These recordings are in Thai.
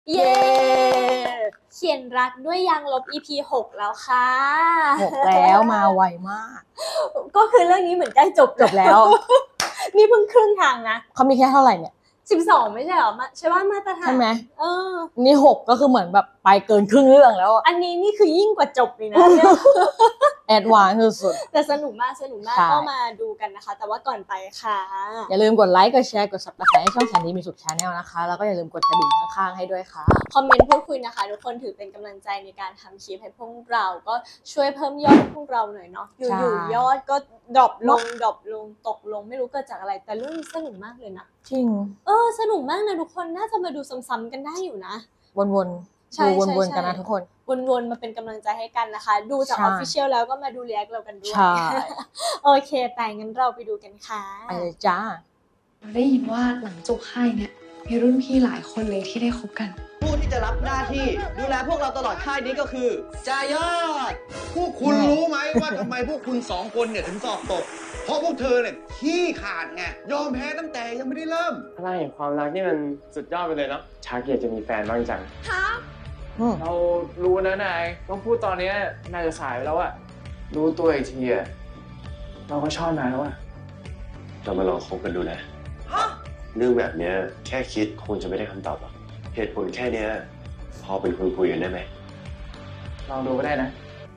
เย้เขียนรักด้วยยางลบ EP 6 แล้วค่ะ 6แล้วมาไวมากก็คือเรื่องนี้เหมือนใกล้จบแล้วนี่เพิ่งครึ่งทางนะเขามีแค่เท่าไหร่เนี่ย 12ไม่ใช่หรอใช่ว่ามาตรฐานใช่ไหมนี่ 6ก็คือเหมือนแบบไปเกินครึ่งเรื่องแล้วอันนี้นี่คือยิ่งกว่าจบเลยนะแอดวานซ์สุดแต่สนุกมากก็มาดูกันนะคะแต่ว่าก่อนไปค่ะอย่าลืมกดไลค์กดแชร์กด Subscribe ให้ช่องแสนดีมีสุข Channel นะคะแล้วก็อย่าลืมกดกระดิ่งข้างๆให้ด้วยค่ะคอมเมนต์พูดคุยนะคะทุกคนถือเป็นกำลังใจในการทำคลิปให้พวกเราก็ช่วยเพิ่มยอดให้พวกเราหน่อยเนาะอยู่ยอดก็ดรอปลงตกลงไม่รู้เกิดจากอะไรแต่เรื่องนี้สนุกมากเลยนะจริงสนุกมากนะทุกคนน่าจะมาดูซ้ำๆกันได้อยู่นะวนๆดูวนๆกันนะทุกคนวนๆมาเป็นกำลังใจให้กันนะคะดูจาก Official แล้วก็มาดู React เรากันด้วยโอเคแต่งั้นเราไปดูกันค่ะไปเลยจ้าได้ยินว่าหลังจบค่ายเนี่ยมีรุ่นพี่หลายคนเลยที่ได้คบกันผู้ที่จะรับหน้าที่ดูแลพวกเราตลอดค่ายนี้ก็คือจายอดพวกคุณรู้ไหมว่าทำไมพวกคุณ2 คนเนี่ยถึงสอบตกเพราะพวกเธอเนี่ยขี้ขาดไงยอมแพ้ตั้งแต่ยังไม่ได้เริ่มอะไรความรักนี่มันสุดยอดไปเลยเนาะชาเกียรจะมีแฟนบ้างจังเรารู้นะนายต้องพูดตอนนี้นายจะสายไปแล้วอะรู้ตัวอีกทีอะเราก็ชอบนายแล้วอะเรามาลองคบกันดูนะเรื่องแบบนี้แค่คิดคงจะไม่ได้คำตอบหรอกเหตุผลแค่นี้พอเป็นคนคุยกันได้ไหมลองดูก็ได้นะ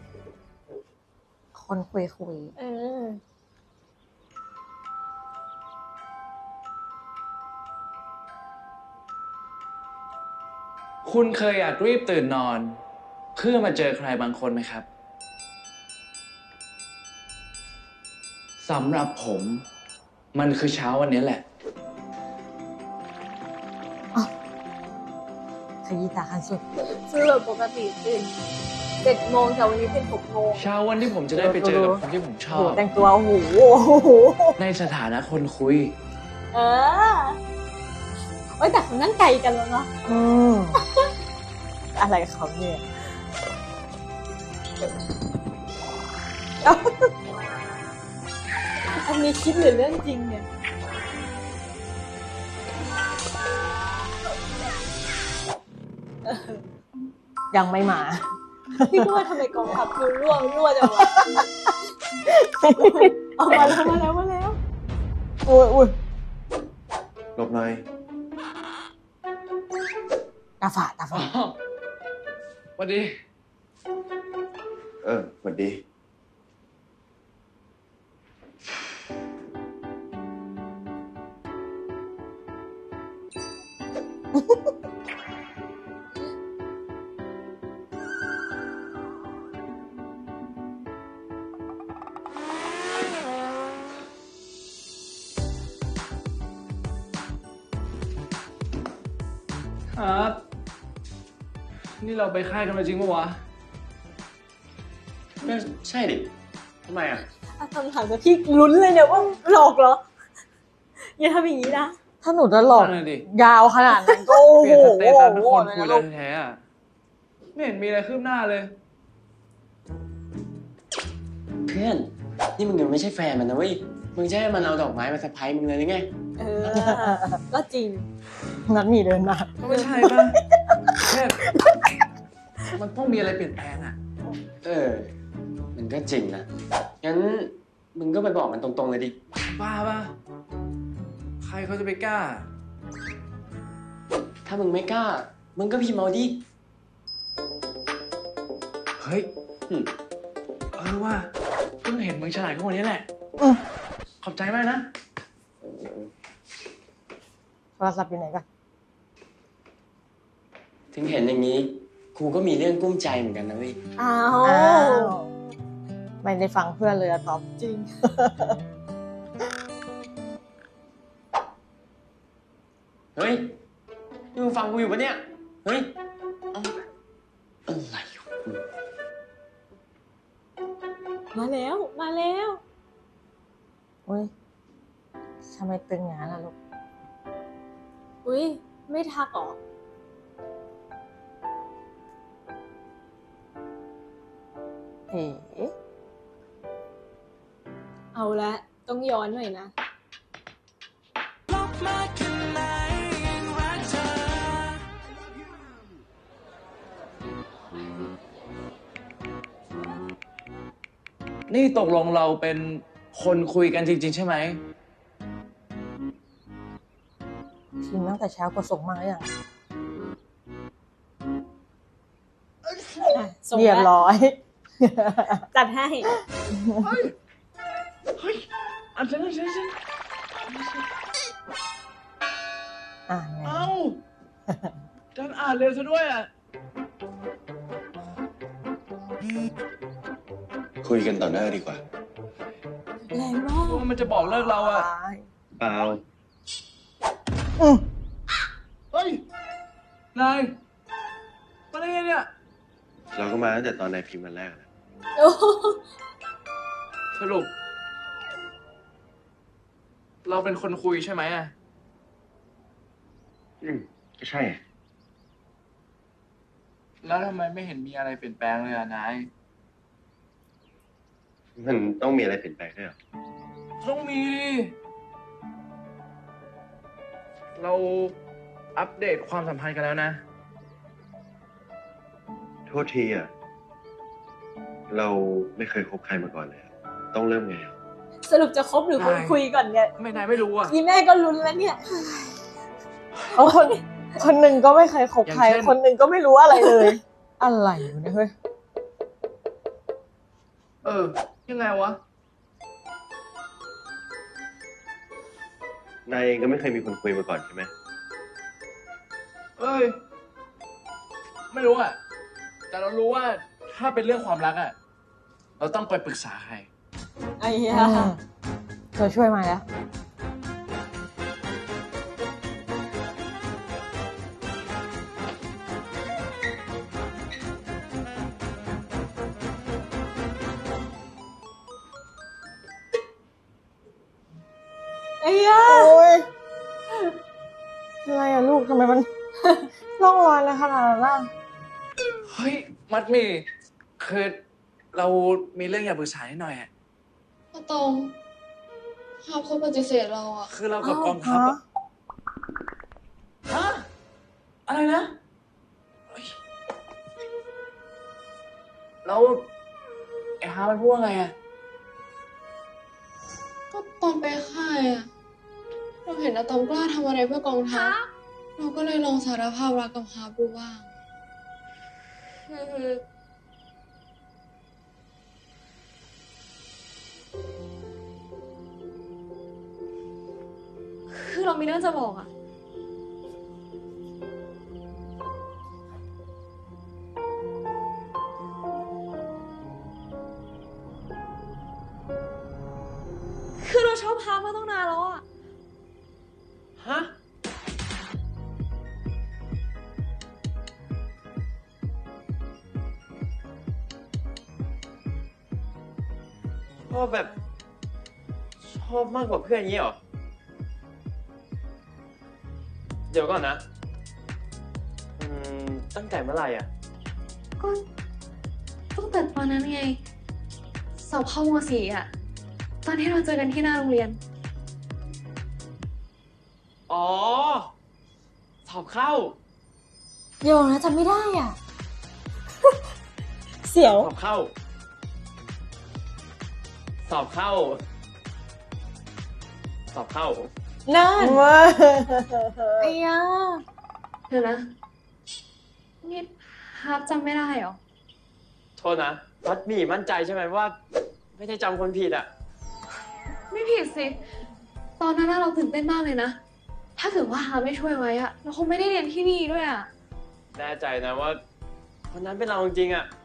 คนคุยคุณเคยอยากรีบตื่นนอนเพื่อมาเจอใครบางคนไหมครับสำหรับผมมันคือเช้าวันนี้แหละขยี้ตาขั้นสุดคือแบบปกติตื่น7 โมงแต่วันนี้เป็น6 โมงเช้าวันที่ผมจะได้ไปเจอกับคนที่ผมชอบแต่งตัวโอ้โหในสถานะคนคุยแต่เขานั่งไกลกันแล้วเนาะอะไรเขาเนี่ยอันนี้คิดหรือเรื่องจริงเนี่ยยังไม่มาพี่ก็ว่าทำไมกองทัพดูรั่วจังวะเอามาแล้วอุ้ยหลบหน่อยตาฝาดสวัสดีสวัสดีครับนี่เราไปค่ายกันมาจริงปะวะก็ใช่ดิทำไมอ่ะคำถามกับพี่ลุ้นเลยเนี่ยว่าหลอกเหรออย่าทำอย่างนี้นะถ้าหนูจะหลอกยาวขนาดนั้นก็เปลี่ยนสเตตัสเป็นคนคุยแล้วแท้ๆอ่ะไม่เห็นมีอะไรคืบหน้าเลยเพื่อนนี่มึงยังไม่ใช่แฟนมันนะเว้ยมึงจะให้มันเอาดอกไม้มาเซอร์ไพรส์มึงเลยหรือไงก็จริงนัดมีเดินมาก็ไม่ใช่ป่ะมันต้องมีอะไรเปลี่ยนแปลงอ่ะมันก็จริงนะงั้นมึงก็ไปบอกมันตรงๆเลยดิบ้าป่ะใครเขาจะไปกล้าถ้ามึงไม่กล้ามึงก็พิมพ์เอาดิเฮ้ยว่าเพิ่งเห็นมึงฉลาดขึ้นวันนี้แหละขอบใจมากนะโทรศัพท์อยู่ไหนกันถึงเห็นอย่างนี้ครูก็มีเรื่องกุ้มใจเหมือนกันนะเว้ยไม่ได้ฟังเพื่อนเลยอะท็อปจริงเฮ้ยมึงฟังกูอยู่ปะเนี่ยเฮ้ยอะไรมาแล้วอุ้ยทำไมตึงอย่างนั้นล่ะลูกอุ้ยไม่ทักหรอเอาละต้องย้อนหน่อยนะนี่ตกลงเราเป็นคนคุยกันจริงๆใช่ไหมพิมพ์ตั้งแต่เช้ากดส่งมาแล้วยังส่งเรียบแล้วร้อยจัดให้เฮ้ยอันฉันอ่านไงเอ้าฉันอ่านเร็วซะด้วยอ่ะคุยกันต่อหน้าดีกว่าแรงมากว่ามันจะบอกเลิกเราอ่ะเปล่าเฮ้ย นายมาได้ไงเนี่ยเราก็มาตั้งแต่ตอนนายพิมพ์วันแรกนะโอ้โหสรุป เราเป็นคนคุยใช่ไหมอ่ะก็ใช่แล้วทำไมไม่เห็นมีอะไรเปลี่ยนแปลงเลยอ่ะนายมันต้องมีอะไรเปลี่ยนแปลงด้วยเหรอต้องมีดิเราอัปเดตความสัมพันธ์กันแล้วนะโทษทีอ่ะ เราไม่เคยคบใครมาก่อนเลยอะต้องเริ่มไงอะสรุปจะคบหรือคุยก่อนเนี่ยไม่นายไม่รู้อ่ะอีแม่ก็ลุ้นแล้วเนี่ยเอาคนหนึ่งก็ไม่เคยคบใครอย่างเช่นคนหนึ่งก็ไม่รู้อะไรเลย อะไรอยู่เนี่ยเฮ้ยยังไงวะนายเองก็ไม่เคยมีคนคุยมาก่อนใช่ไหมเอ้ย ไม่รู้อ่ะ แต่เรารู้ว่าถ้าเป็นเรื่องความรักอ่ะ เราต้องไปปรึกษาใครไอ้ยาเธอช่วยมาแล้วไอ้ยาโอ้ยอะไรอะลูกทำไมมัน ร่องรอยอะไรขนาดนั้นอะเฮ้ย มัดหมี่คือเรามีเรื่องอยากปรึกษานิดหน่อยอ่ะอะตอมฮาบเขาปฏิเสธเราอะคือเรากับกองทัพฮะอะฮะ อะไรนะเฮ้ยแล้วไอ้ฮามันพูดว่าไงอ่ะก็ตอนไปค่ายอะเราเห็นอะตอมกล้าทำอะไรเพื่อกองทัพเราก็เลยลองสารภาพรักกับฮาบดูบ้างคือเรามีเรื่องจะบอกอะคือเราชอบพามาตั้งนานแล้วอะฮะชอบแบบ ชอบมากกว่าเพื่อนงี้เหรอ เดี๋ยวก่อนนะ ตั้งแต่เมื่อไหร่อ่ะก็ตั้งแต่ตอนนั้นไง สอบเข้าม.4อะตอนที่เราเจอกันที่หน้าโรงเรียนอ๋อ สอบเข้าโยนะจำไม่ได้อ่ะ เสียวสอบเข้า สอบเข้า สอบเข้านั่นเว้ยไอ้ยาเดี๋ยวนะ นี่ฮาร์ปจำไม่ได้เหรอโทษนะมัดหมี่มั่นใจใช่ไหมว่า ไม่ได้จำคนผิดอ่ะไม่ผิดสิ ตอนนั้นน่ะเราตื่นเต้นมากเลยนะ ถ้าเกิดว่าฮาร์ปไม่ช่วยไว้อะเราคงไม่ได้เรียนที่นี่ด้วยอะแน่ใจนะว่าคนนั้นเป็นเราจริงๆอ่ะ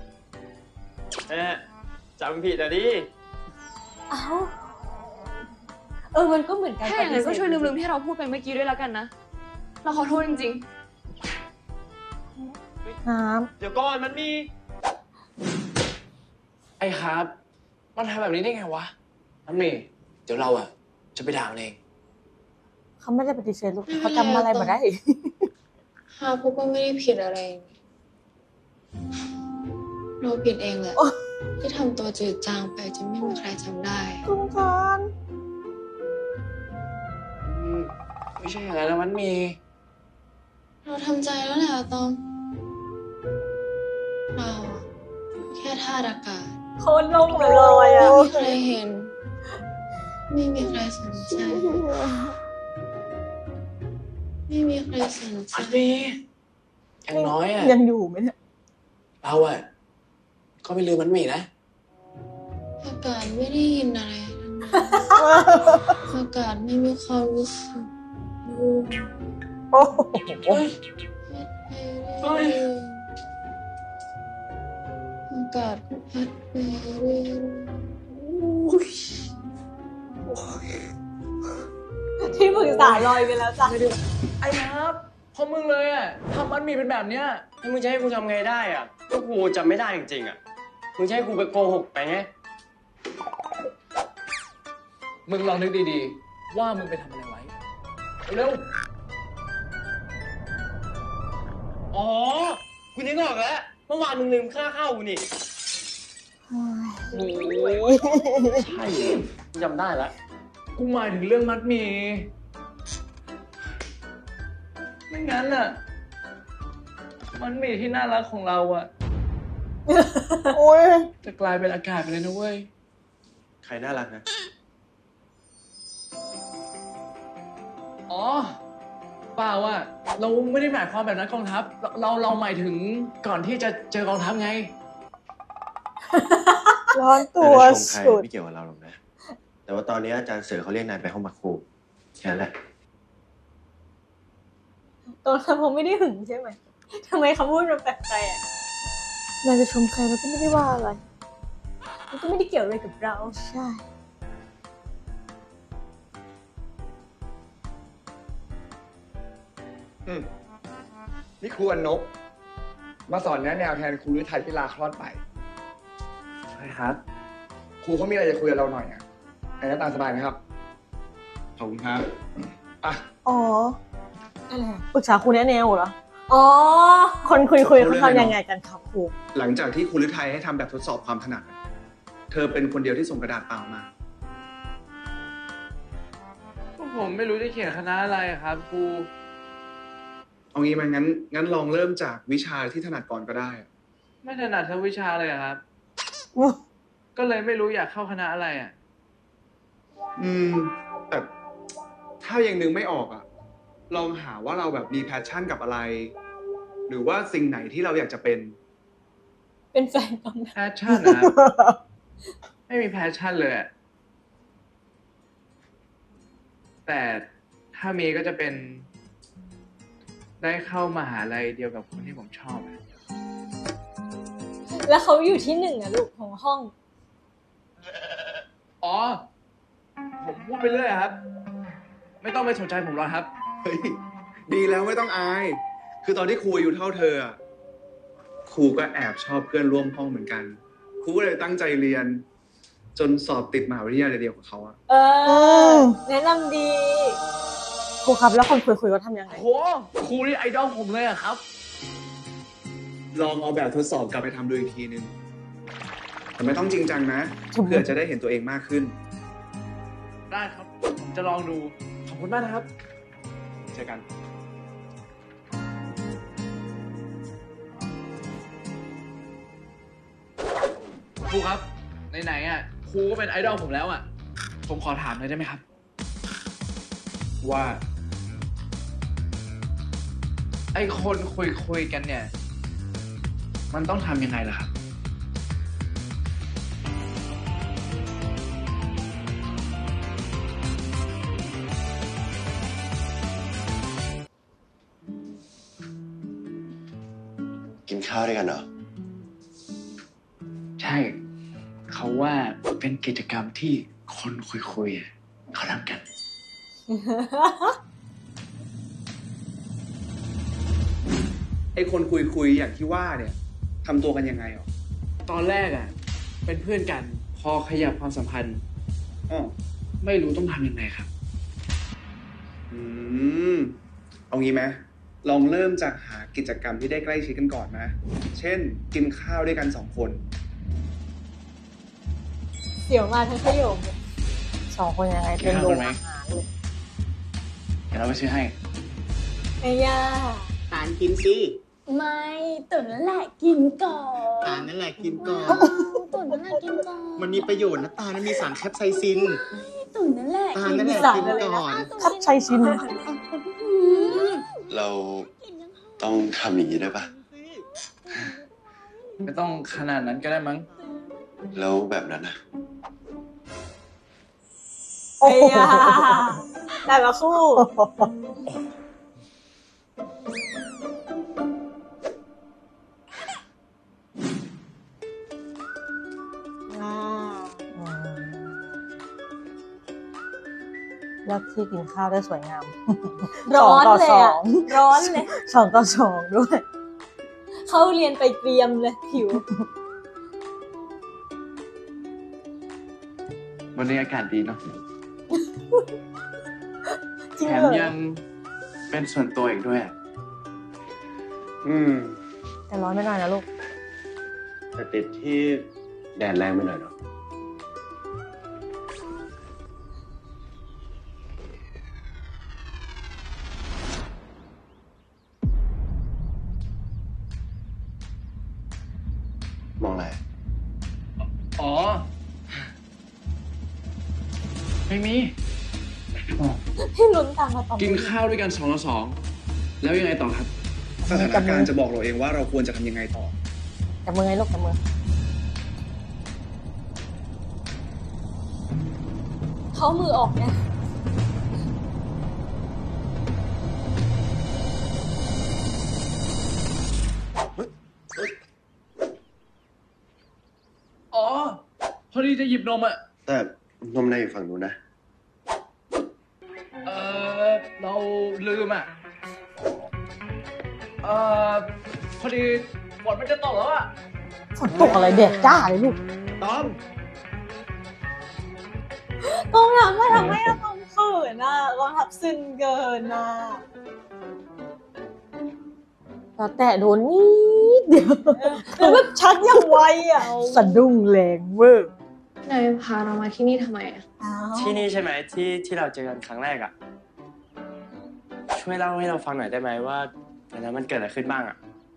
จำผิดอ่ะดิเอ้า มันก็เหมือนกันถ้าอย่างนั้นก็ช่วยลืมที่เราพูดไปเมื่อกี้ด้วยแล้วกันนะ เราขอโทษจริงน้เดี๋ยวก่อนมันมีไอ้ฮาร์ปมันทำแบบนี้ได้ไงวะมัดหมี่เดี๋ยวเราอ่ะ จะไปด่ามันเองำเขาไม่ได้ปฏิเสธลูกเขาจำอะไรมาได้ฮาบเขาก็ไม่ได้ผิดอะไร เราผิดเองแหละ ที่ทำตัวจืดจางไปจนไม่มีใครจำได้สงสารไม่ใช่อย่างนั้นนะมันมีเราทำใจแล้วแหละอะตอมธาตุอากาศโคตรโล่งเลยอ่ะไม่มีใครเห็น ไม่มีใครสนใจ ไม่มีใครสนใจมันมีอย่างน้อยอ่ะยังอยู่ไหมเนี่ยเราอ่ะก็ไม่ลืมมันมีนะอากาศไม่ได้ยินอะไรทั้งนั้นอากาศไม่มีความรู้สึกรู้โอ้โหเฮ้ยเฮ้ยอากาศก็พัดไปเรื่อยที่ปรึกษาลอยไปแล้วจ้ะไอ้ครับเพราะมึงเลยอ่ะทำมันมีเป็นแบบเนี้ยแล้วมึงจะให้กูทำไงได้อ่ะก็กูจำไม่ได้จริงๆอ่ะ มึงจะให้กูไปโกหกไปไงมึงลองนึกดีๆ ว่ามึงไปทำอะไรไว้ เร็วอ๋อ กูนึกออกแล้ว เมื่อวานมึงลืมค่าข้าวกูนี่ ใช่กูจำได้แล้วๆกูหมายถึงเรื่องมัดหมี ไม่งั้นอ่ะ มันหมีที่น่ารักของเราอ่ะโอ้ยจะกลายเป็นอากาศไปเลยนะเว้ยใครน่ารักนะอ๋อ เปล่าอ่ะ เราไม่ได้หมายความแบบนั้นกองทัพ เราหมายถึงก่อนที่จะเจอกองทัพไงร้อนแต่ตัวจะชมใครสุดไม่เกี่ยวกับเราหรอกนะ แต่ว่าตอนนี้อาจารย์เสือเขาเรียกนายไปห้องพักครูแค่นั้นแหละตอนนั้นผมไม่ได้หึงใช่ไหมทำไมเขาพูดมันแปลกเราจะชมใครเราก็ไม่ได้ว่าอะไรๆมันก็ไม่ได้เกี่ยวอะไรกับเราใช่นี่ครูอนนบมาสอนแนะแนวแทนครูฤทัยที่ลาคลอดไปใช่ครับครูเขามีอะไรจะคุยกับเราหน่อยอ่ะไอ้หน้าตาสบายนะครับ ขอบคุณครับ อ่ะอ๋ออะไรอะปรึกษาครูแนะแนวเหรออ๋อคนคุยเขาเขาเรื่องอะไรทำยังไงกันครับครูหลังจากที่ครูฤทัยให้ทำแบบทดสอบความถนัดอะเธอเป็นคนเดียวที่ส่งกระดาษเปล่ามาผมไม่รู้จะเขียนคณะอะไรครับครูเอางี้ไหมงั้นลองเริ่มจากวิชาที่ถนัดก่อนก็ได้อะไม่ถนัดทั้งวิชาเลยอะครับ ก็เลยไม่รู้อยากเข้าคณะอะไรอ่ะแต่ถ้ายังนึกไม่ออกอ่ะ ลองหาว่าเราแบบมีแพชชั่นกับอะไร หรือว่าสิ่งไหนที่เราอยากจะเป็นเป็นแฟนกันแพชชั่นนะครับ ไม่มีแพชชั่นเลยอะแต่ถ้ามีก็จะเป็นได้เข้ามหาลัยเดียวกับคนที่ผมชอบอะแล้วเขาอยู่ที่หนึ่งอะลูกของห้องอ๋อ ผมพูดไปเรื่อยอะครับ ไม่ต้องไปสนใจผมหรอกครับเฮ้ย ดีแล้วไม่ต้องอาย คือตอนที่ครูอายู่เท่าเธออะครูก็แอบชอบเพื่อนร่วมห้องเหมือนกัน ครูก็เลยตั้งใจเรียน จนสอบติดมหาวิทยาลัยเดียวกับเขาอะเออ แนะนำดีครูครับแล้วคนคุยเขาทำยังไงโห ครูนี่ไอดอลผมเลยอะครับลองเอาแบบทดสอบกลับไปทำดูอีกทีนึง แต่ไม่ต้องจริงจังนะ เพื่อจะได้เห็นตัวเองมากขึ้นได้ครับ ผมจะลองดู ขอบคุณมากนะครับเจอกันครูครับ ไหนๆอ่ะ ครูก็เป็นไอดอลผมแล้วอ่ะ ผมขอถามหน่อยได้ไหมครับว่าไอคนคุยกันเนี่ย มันต้องทำยังไงล่ะครับกินข้าวด้วยกันเหรอใช่ เขาว่าเป็นกิจกรรมที่คนคุยๆอะเขาทำกันไอ้คนคุยอย่างที่ว่าเนี่ยทำตัวกันยังไงหรอตอนแรกอ่ะ เป็นเพื่อนกัน พอขยับความสัมพันธ์อ๋อไม่รู้ต้องทำยังไงครับเอางี้ไหมลองเริ่มจากหากิจกรรมที่ได้ใกล้ชิดกันก่อนนะ เช่น กินข้าวด้วยกัน2 คนเสียวมาทั้งประโยคเลย 2 คนยังไงเป็นโรงอาหารเลยเดี๋ยวเราไปซื้อให้ไอ้ย่าอ่านกินสิเไม่ตุ๋นนั่นแหละกินก่อนตานั่นแหละกินก่อนตุ๋นนั่นแหละกินก่อนมันมีประโยชน์นะตานั้นมีสารแคปไซซินตุ๋นนั่นแหละตานั่นแหละกินก่อนคัดชัยชินเราต้องทำอย่างนี้ได้ปะไม่ต้องขนาดนั้นก็ได้มั้งแล้วแบบนั้นนะโอ้ยแต่ละคู่เลือกที่กินข้าวได้สวยงามร้อนเลย 2 ต่อะอร้อนเลย 2 ต่อ 2 ด้วยเข้าเรียนไปเตรียมเลยผิววันนี้อากาศดีเนาะจริงแถมเหรอยังเป็นส่วนตัวอีกด้วยแต่ร้อนไม่ได้นะลูกแต่ติดที่แดดแรงไปหน่อยเนาะ มองอะไรอ๋อ ไม่มีพี่ลุ้นตามมาตอนกินข้าวด้วยกัน2 ต่อ 2 แล้วยังไงต่อครับ สถานการณ์จะบอกเราเองว่าเราควรจะทำยังไงต่อจับมือไงลูกจับมือเขามือออกเนี่ยอ๋อ พอดีจะหยิบนมอ่ะแต่นมในอยู่ฝั่งนู้นนะเราลืมอ่ะ พอดีฝนมันจะตกแล้วอ่ะฝนตกอะไรแดดจ้าเลยลูกต้อมกองทัพมาทำให้เราต้องเขินอ่ะกองทัพซึนเกินอ่ะแต่แตะโดนนิดเดียวแล้วแบบชักอย่างไวอ่ะสะดุ้งแรงเวอร์นายพาเรามาที่นี่ทำไมอะที่นี่ใช่ไหมที่เราเจอกันครั้งแรกอ่ะ ช่วยเล่าให้เราฟังหน่อยได้ไหมว่าตอนนั้นมันเกิดอะไรขึ้นบ้างอ่ะ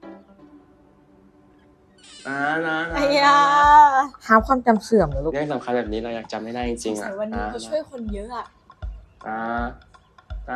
นะไอ้ยาหาความจำเสื่อมเหรอลูกเรื่องสำคัญแบบนี้เราอยากจำให้ได้จริงๆใส่อ่ะวันนี้เขาช่วยคนเยอะอ่ะนะอ่ะ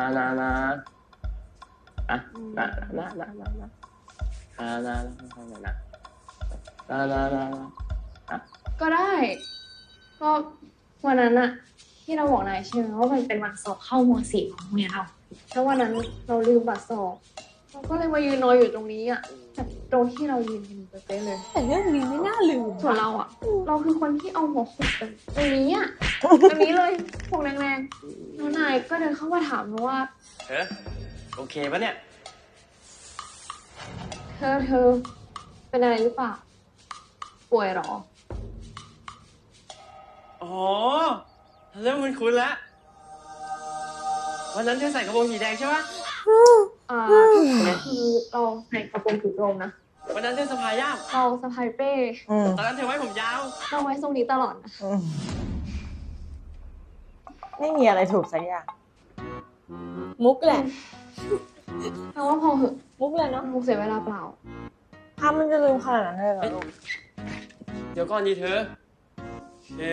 ก็ได้ ก็วันนั้นอะที่เราบอกนายใช่ไหมว่ามันเป็นวันสอบเข้าม.4 ของโรงเรียนเราแล้ววันนั้นเราลืมบัตรสอบเราก็เลยมายืนรออยู่ตรงนี้อะแต่ตรงที่เรายืนกันเป๊ะเลยแต่เรื่องนี้ไม่น่าลืมส่วนเราอะเราคือคนที่เอาหัวโขกไปตรงนี้อะตรงนี้เลยโขกแรงๆแล้วนายก็เดินเข้ามาถามเราว่าโอเคปะเนี่ยเธอเป็นอะไรหรือเปล่าป่วยเหรออ๋อเริ่มคุ้นๆแล้ววันนั้นเธอใส่กระโปรงสีแดงใช่ปะคือเราใส่กระโปรงสีกรมนะวันนั้นเธอสะพายย่ามเราสะพายเป้ตอนนั้นเธอไว้ผมยาวเราไว้ทรงนี้ตลอดนะไม่มีอะไรถูกสักอย่างมุกแหละเราว่าพอเหอะมุกเลยเนาะมุกเสียเวลาเปล่าถ้ามันจะลืมขนาดนั้นเลยเหรอลูกเดี๋ยวก่อนดีเธอคือ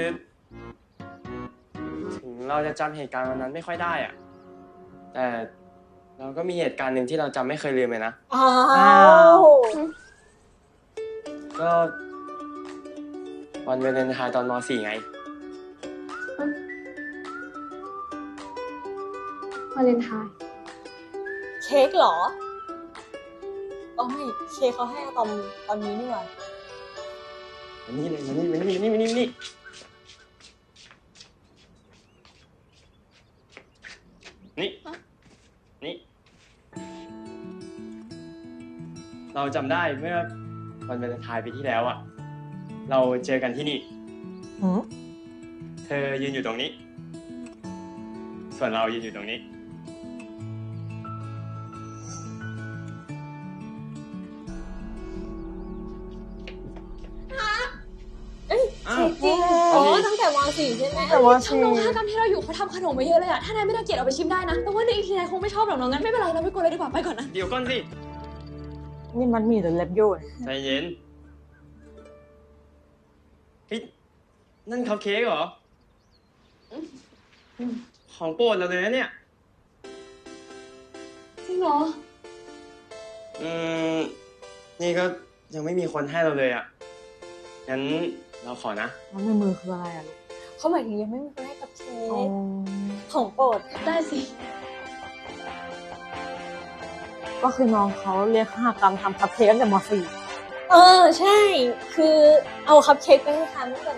ถึงเราจะจำเหตุการณ์วันนั้นไม่ค่อยได้อะแต่เราก็มีเหตุการณ์หนึ่งที่เราจำไม่เคยลืมเลยนะอ้าวก็วันวาเลนไทน์ตอนม.4 ไงวาเลนไทน์เค้กเหรออ๋อไม่เค้กเขาให้อะตอมตอนนี้นี่หว่ามานี่เลยมานี่นี่ เราจำได้เมื่อวันวาเลนไทน์ปีที่แล้วอะเราเจอกันที่นี่หืมเธอยืนอยู่ตรงนี้ ส่วนเรายืนอยู่ตรงนี้จริงอ๋อตั้งแต่ม .4 ใช่ไหมแต่ว่าทางโรงฆ่ากรรมที่เราอยู่เขาทำขนมมาเยอะเลยอะถ้านายไม่รังเกียจเอาไปชิมได้นะ แต่ว่าในอีกทีนายคงไม่ชอบหรอกเนาะงั้นไม่เป็นไรเราไม่กลัวเลยดีกว่าไปก่อนนะเดี๋ยวก่อนสินี่มันมีแต่เล็บโยนใจเย็นเฮ้ยนั่นคัพเค้กเหรอ ของโปรดเราเลยนะเนี่ยจริงเหรอนี่ก็ยังไม่มีคนให้เราเลยอ่ะ งั้นเราขอนะแล้วในมือคืออะไรอ่ะลูกเขาหมายถึงยังไม่มีคนให้คัพเค้อ๋อกของโปรดได้สิก็คือน้องเขาเรียก5 กรัมทำคัพเค้กตั้งแต่มใช่ คือเอาคัพเค้กไปให้ทานตั้งแต่ม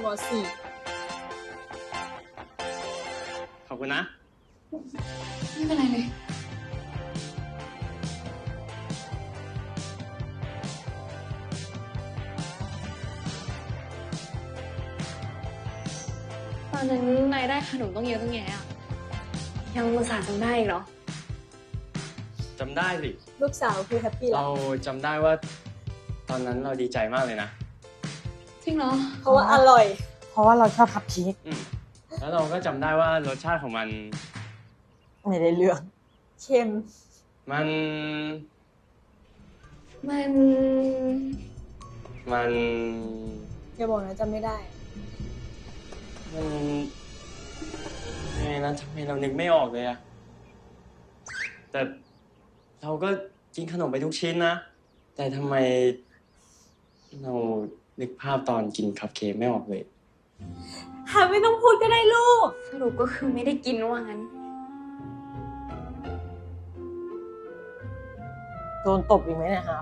ขอบคุณนะไม่เป็นไรเลย ตอนนั้นนายได้ขนมต้องเยอะต้องแยะอะยังภาษาจำได้อีกเหรอจำได้สิ .4 ลูกสาวคือแฮปปี้แล้เราวจำได้ว่า ตอนนั้นเราดีใจมากเลยนะจริงเหรอเพราะว่าอร่อยเพราะว่าเราชอบคัพเค้กแล้วเราก็จำได้ว่ารสชาติของมันไม่ได้เรื่องเค็มมันมันอย่าบอกนะจำไม่ได้มันยังไงนะทำไมเรานึกไม่ออกเลยอะแต่เราก็กินขนมไปทุกชิ้นนะ แต่ทำไมเรานึกภาพตอนกินคัพเค้กไม่ออกเลยไม่ต้องพูดก็ได้ลูกสรุปก็คือไม่ได้กินว่างั้นโดนตบอีกไหมเนะครับ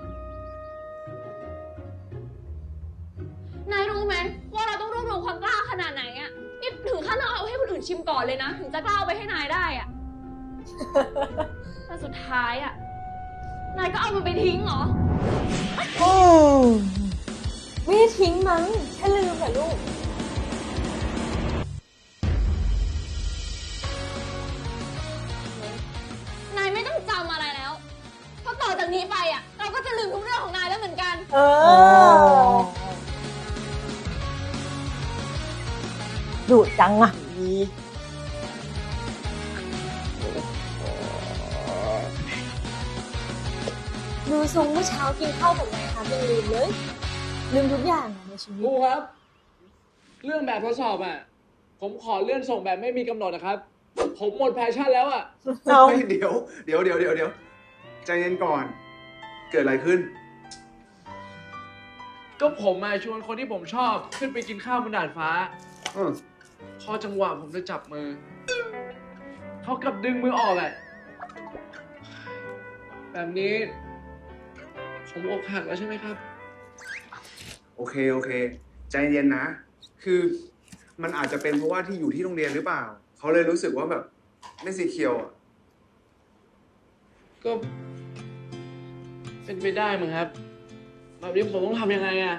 นายรู้ไหมว่าเราต้องรวบรวมความกล้าขนาดไหนอะนี่ถึงขั้นต้องเอาให้คนอื่นชิมก่อนเลยนะ ถึงจะกล้าเอาไปให้นายได้อะ แต่สุดท้ายอะนายก็เอามันไปทิ้งเหรอไม่ได้ทิ้งมั้ง แค่ลืมแหละลูกนายไม่ต้องจำอะไรแล้ว เพราะต่อจากนี้ไปอะเราก็จะลืมทุกเรื่องของนายแล้วเหมือนกันดุจังอะดูทรงเมื่อเช้ากินข้าวกับนายครับยังลืมเลย ลืมทุกอย่างอะในชีวิครูตครับ เรื่องแบบทดสอบอ่ะ ผมขอเลื่อนส่งแบบไม่มีกำหนดนะครับ ผมหมดแพชชั่นแล้วอ่ะเอาเฮ้ยเดี๋ยวใจเย็นก่อน เกิดอะไรขึ้นก็ผมมาชวนคนที่ผมชอบขึ้นไปกินข้าวบนดาดฟ้าอืมพอจังหวะผมจะจับมือ เขากลับดึงมือออกแหละ แบบนี้ ผมอกหักแล้วใช่ไหมครับโอเค ใจเย็นนะ คือมันอาจจะเป็นเพราะว่าที่อยู่ที่โรงเรียนหรือเปล่า เขาเลยรู้สึกว่าแบบไม่สีเขียวอ่ะก็ เป็นไปได้มั้งครับ แบบนี้ผมต้องทำยังไงอ่ะ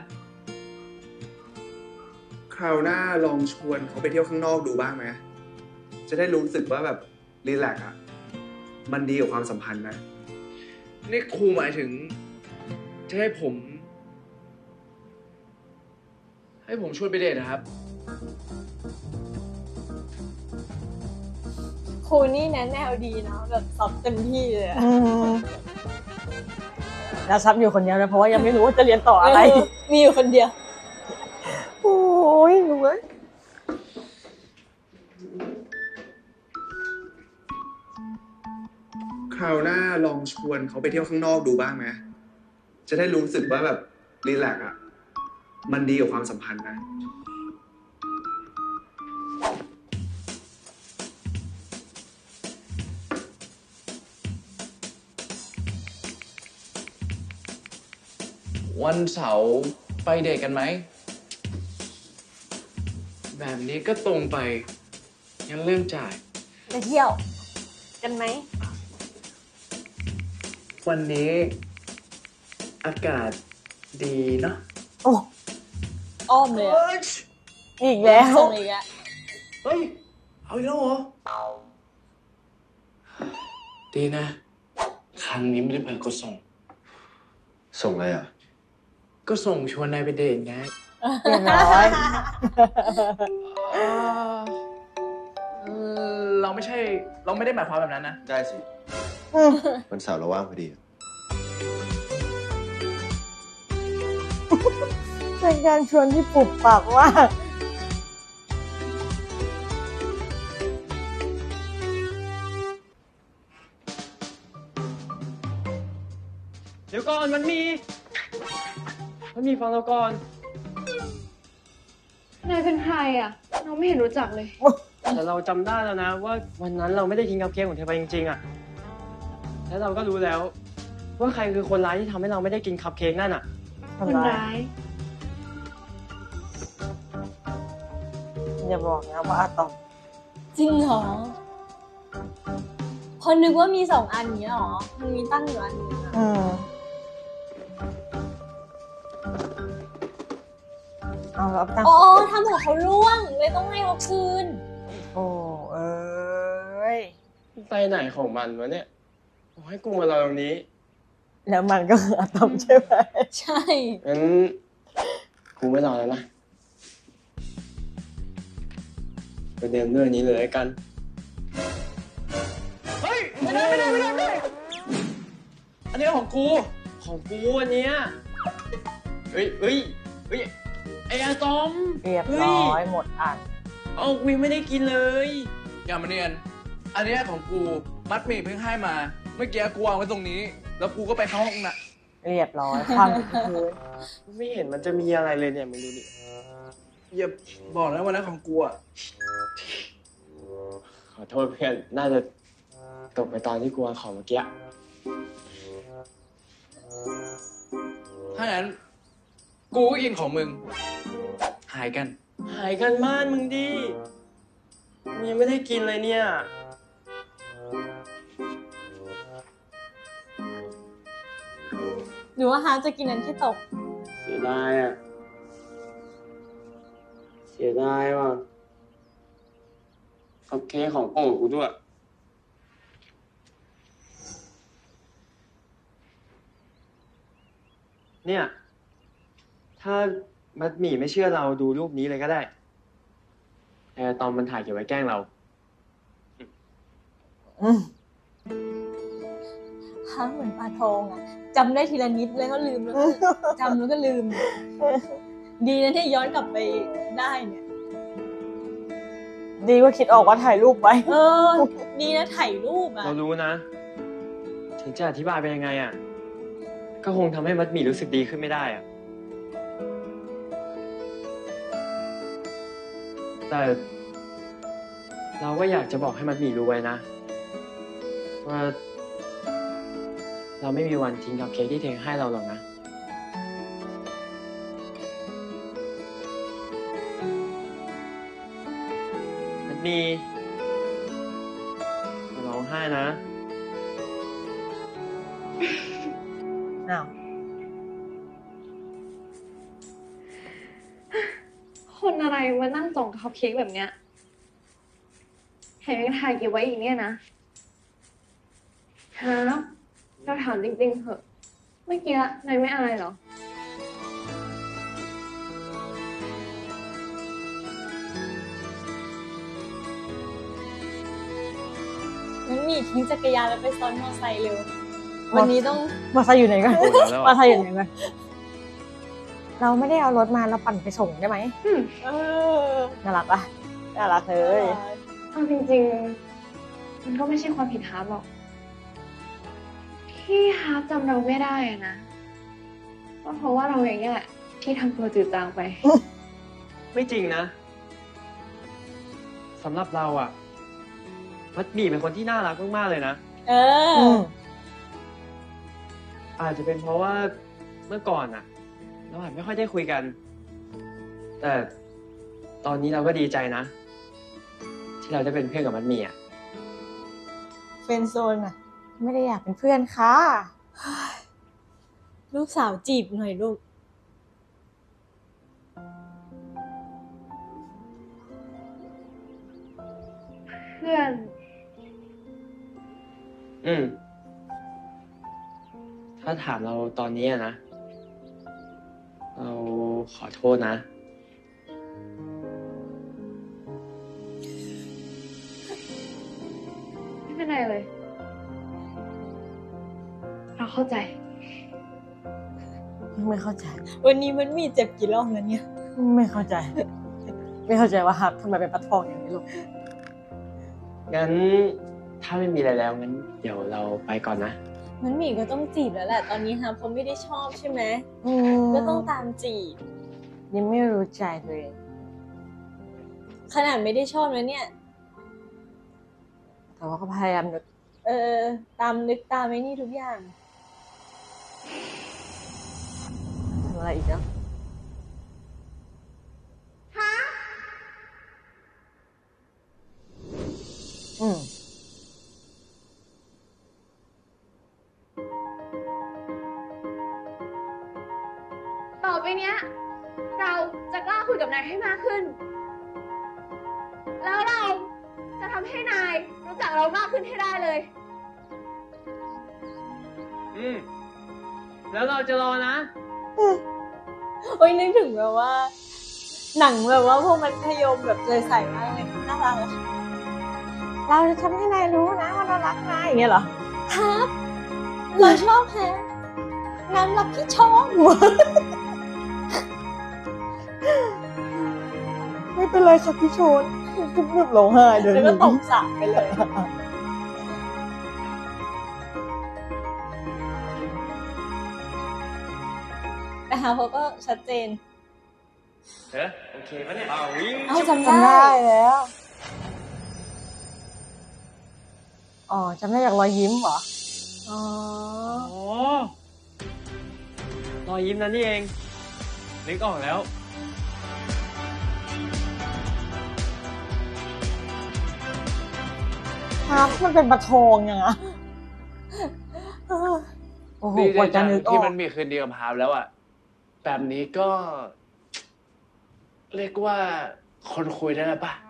คราวหน้าลองชวนเขาไปเที่ยวข้างนอกดูบ้างไหม จะได้รู้สึกว่าแบบรีแลกซ์อ่ะ มันดีกับความสัมพันธ์นะนี่ครูหมายถึง จะให้ผมชวนไปเดทนะครับครูนี่นะแนวดีเนาะแบบตอบเต็มที่เลยอะแล้วซับอยู่คนเดียวเลยเพราะว่ายังไม่รู้ว่าจะเรียนต่ออะไรมีอยู่คนเดียวโอ้ยรู้ไหมคราวหน้าลองชวนเขาไปเที่ยวข้างนอกดูบ้างไหม จะได้รู้สึกว่าแบบรีแลกซ์อ่ะ มันดีกับความสัมพันธ์นะวันเสาร์ไปเดทกันไหม แบบนี้ก็ตรงไป งั้นเริ่มจ่ายไปเที่ยว กันไหมวันนี้อากาศดีเนาะโอ้อ้อมเลยอะอีกแล้วส่งอีกอะเฮ้ย เอาอีกแล้วเหรอ ดีนะ ครั้งนี้ไม่ได้เปิดก็ส่งส่งอะไรอ่ะก็ส่งชวนนายไปเดทไงเรียบร้อยเราไม่ได้หมายความแบบนั้นนะได้สิ วันเสาร์เราว่างพอดีอะเป็นการชวนที่ปุบปับว่าเดี๋ยวก่อนมันมีฟังเราก่อนนายเป็นใครอ่ะ เราไม่เห็นรู้จักเลยแต่เราจำได้แล้วนะว่าวันนั้นเราไม่ได้กินคัพเค้กของเธอไปจริงๆอะแล้วเราก็รู้แล้ว ว่าใครคือคนร้ายที่ทำให้เราไม่ได้กินคัพเค้กนั่นอะคนร้ายอย่าบอกนะว่าอะตอมจริงเหรอคนนึกว่ามี2 อันนี้เหรอมันมีตั้งอยู่อันนึงอะเอาแล้วตั้งอ๋อทำของเขาร่วงเลยต้องให้เขาคืนโอ้เอ้ยไปไหนของมันวะเนี่ยบอกให้กูมารอตรงนี้แล้วมันก็คืออะตอมใช่ไหมใช่งั้นกูไม่รอแล้วนะไปเดินเรื่องนี้เลยแล้วกัน เฮ้ย ไม่ได้ อันนี้ของกูอันเนี้ยเฮ้ย ไอ้อาตอมเรียบร้อยหมดอันเอากูยังไม่ได้กินเลยอย่ามาเนียน อันเนี้ยของกู มัดหมี่เพิ่งให้มา เมื่อกี้กูวางไว้ตรงนี้ แล้วกูก็ไปเข้าห้องน่ะเรียบร้อยความพื้นไม่เห็นมันจะมีอะไรเลยเนี่ยมึงดูดิอย่าบอกนะวันนั้นของกูอ่ะขอโทษเพื่อน น่าจะตกไปตอนที่กูวางของเมื่อกี้ถ้างั้น กูก็กินของมึง หายกันหายกันบ้านมึงดิมึงยังไม่ได้กินเลยเนี่ยหรือว่าฮาร์ทจะกินอันที่ตกเสียดายอ่ะ เสียดายว่ะคัพเค้กของโปรดกูด้วย เนี่ย ถ้ามัดหมี่ไม่เชื่อเราดูรูปนี้เลยก็ได้แต่ตอนมันถ่ายเก็บไว้แกล้งเราฮาร์ทเหมือนปลาทองอะจำได้ทีละนิดแล้วก็ลืมแล้วก็จำแล้วก็ลืม ดีนะที่ย้อนกลับไปได้เนี่ยดีว่าคิดออกว่าถ่ายรูปไว้เออ ดีนะถ่ายรูปอะเรารู้นะ ถึงจะอธิบายเป็นยังไงอ่ะ ก็คงทำให้มัดหมี่รู้สึกดีขึ้นไม่ได้อ่ะ แต่เราก็อยากจะบอกให้มัดหมี่รู้ไว้นะ ว่า เราไม่มีวันทิ้งคัพเค้กที่เธอให้เราหรอกนะ มัดหมี่อย่าร้องไห้นะอ้าวคนอะไรมานั่งจ้องคัพเค้กแบบเนี้ยแถมยังถ่ายเก็บไว้อีกเนี่ยนะครับเราถามจริงๆเถอะ เมื่อกี้นายไม่อายเหรองั้นมีทิ้งจักรยานแล้วไปซ้อนมอเตอร์ไซค์เร็ว วันนี้ต้องมาซาอยู่ไหนกันโอ้โหแล้วอะมาซาอยู่ไหนกันเราไม่ได้เอารถมาเราปั่นไปส่งได้ไหมเออน่ารักปะน่ารักเลยเอาจริงๆ มันก็ไม่ใช่ความผิดฮาร์ปหรอก ที่ฮาร์ปจำเราไม่ได้อะนะก็เพราะว่าเราเองเนี่ยแหละที่ทำตัวจืดจางไปไม่จริงนะ สำหรับเราอ่ะ มัดหมี่เป็นคนที่น่ารักมากๆเลยนะเอออาจจะเป็นเพราะว่าเมื่อก่อนอ่ะ เราอาจไม่ค่อยได้คุยกัน แต่ตอนนี้เราก็ดีใจนะ ที่เราได้เป็นเพื่อนกับมัดหมี่อ่ะเฟรนด์โซนอะไม่ได้อยากเป็นเพื่อนค่ะลูกสาวจีบหน่อยลูกเพื่อนถ้าถามเราตอนนี้อะนะ เราขอโทษนะไม่เป็นไรเลย เราเข้าใจหไม่เข้าใจวันนี้มันมีเจ็บกี่รอบแล้วเนี่ยไม่เข้าใจ ไม่เข้าใจว่าฮับทำไมเป็นปลาทองอย่างนี้ลูกงั้นถ้าไม่มีอะไรแล้วงั้นเดี๋ยวเราไปก่อนนะมันมีก็ต้องจีบแล้วแหละ ตอนนี้ฮะเขาไม่ได้ชอบใช่ไหม ก็ต้องตามจีบยังไม่รู้ใจตัวเองขนาดไม่ได้ชอบนะเนี่ยแต่ว่าก็พยายามนึกตามนึกตามไอ้นี่ทุกอย่างทำอะไรอีกเนาะต่อไปเนี้ย เราจะกล้าคุยกับนายให้มากขึ้น แล้วเราจะทำให้นายรู้จักเรามากขึ้นให้ได้เลยแล้วเราจะรอนะโอ้ยนึกถึงแบบว่า หนังแบบว่าพวกมัธยมแบบเลยใส่มากเลยน่ารักอะเราจะทำให้นายรู้นะว่าเรารักนายอย่างเงี้ยเหรอครับเราชอบแฮะงั้นรับพี่ชอบไม่เป็นไรค่ะพี่โชนก็แบบร้องไห้เดินแล้วหก็นีตกสระไปเลย แต่ฮาเขาก็ชัดเจนโอเคปะเนี่ยวิ่งเอาจำจำได้ได้แล้ว อ๋อจำได้จากรอยยิ้มเหรออ๋ออ๋อรอยยิ้มนั้นนี่เอง นึกออกแล้วครับมันเป็นปลาทองยังอะโอ้โหดีกว่าใจจะนึกอที่อกมันมีคืนเดียวกับฮาร์ปแล้วอ่ะ แบบนี้ก็ เรียกว่าคนคุยได้แล้วปะ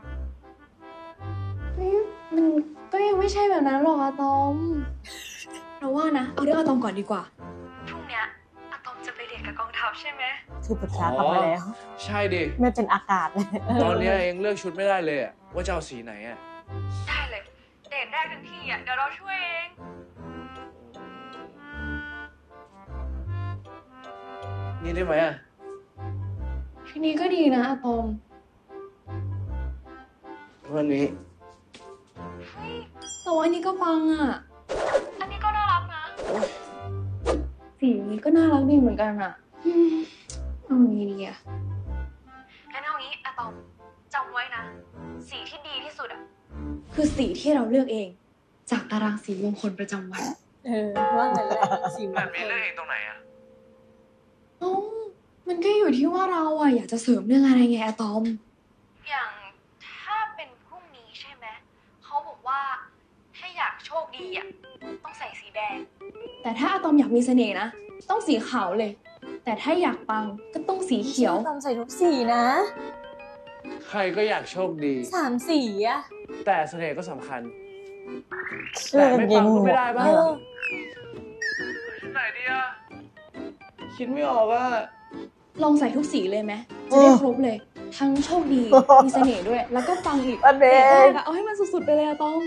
มันก็ยังไม่ใช่แบบนั้นหรอกอะตอม เราว่านะ เอาเรื่องอะตอมก่อนดีกว่า พรุ่งเนี้ยอะตอมจะไปเดทกับกองทัพใช่ไหมคือปรึกษากันมาแล้วใช่ดิไม่เป็นอากาศเลยตอนเนี้ยเองเลือกชุดไม่ได้เลยอะว่าจะเอาสีไหนอะได้เลย เดทแรกทั้งทีอ่ะ เดี๋ยวเราช่วยเองนี่ได้ไหมอะทีนี้ก็ดีนะอะตอมวันนี้แต่ว่าอันนี้ก็ปังอ่ะ อันนี้ก็น่ารักนะ สีนี้ก็น่ารักดีเหมือนกันอ่ะเอาไงดีอ่ะงั้นเอางี้อะตอมจำไว้นะ สีที่ดีที่สุดอ่ะ คือสีที่เราเลือกเอง จากตารางสีมงคลประจำวันว่างั้นแหละสีมแบบงคนี้ลเลือกเองตรงไหนอะเอ้ามันก็อยู่ที่ว่าเราอ่ะอยากจะเสริมเรื่องอะไรไงอะตอมอย่างถ้าเป็นพรุ่งนี้ใช่ไหม เขาบอกว่าถ้าอยากโชคดีอ่ะต้องใส่สีแดงแต่ถ้าอะตอมอยากมีเสน่ห์นะ ต้องสีขาวเลย แต่ถ้าอยากปังก็ต้องสีเขียวตามใส่ทุกสีนะใครก็อยากโชคดี 3 สีอะแต่เสน่ห์ก็สำคัญเชื่อกันเย็นหมดไม่ได้ปะเออไหนดีอะคิดไม่ออกว่าลองใส่ทุกสีเลยไหมจะได้ครบเลย ทั้งโชคดี มีเสน่ห์ด้วย แล้วก็ปังอีกอันเบเดทแรงกอะเอาให้มันสุดๆไปเลยอะตอม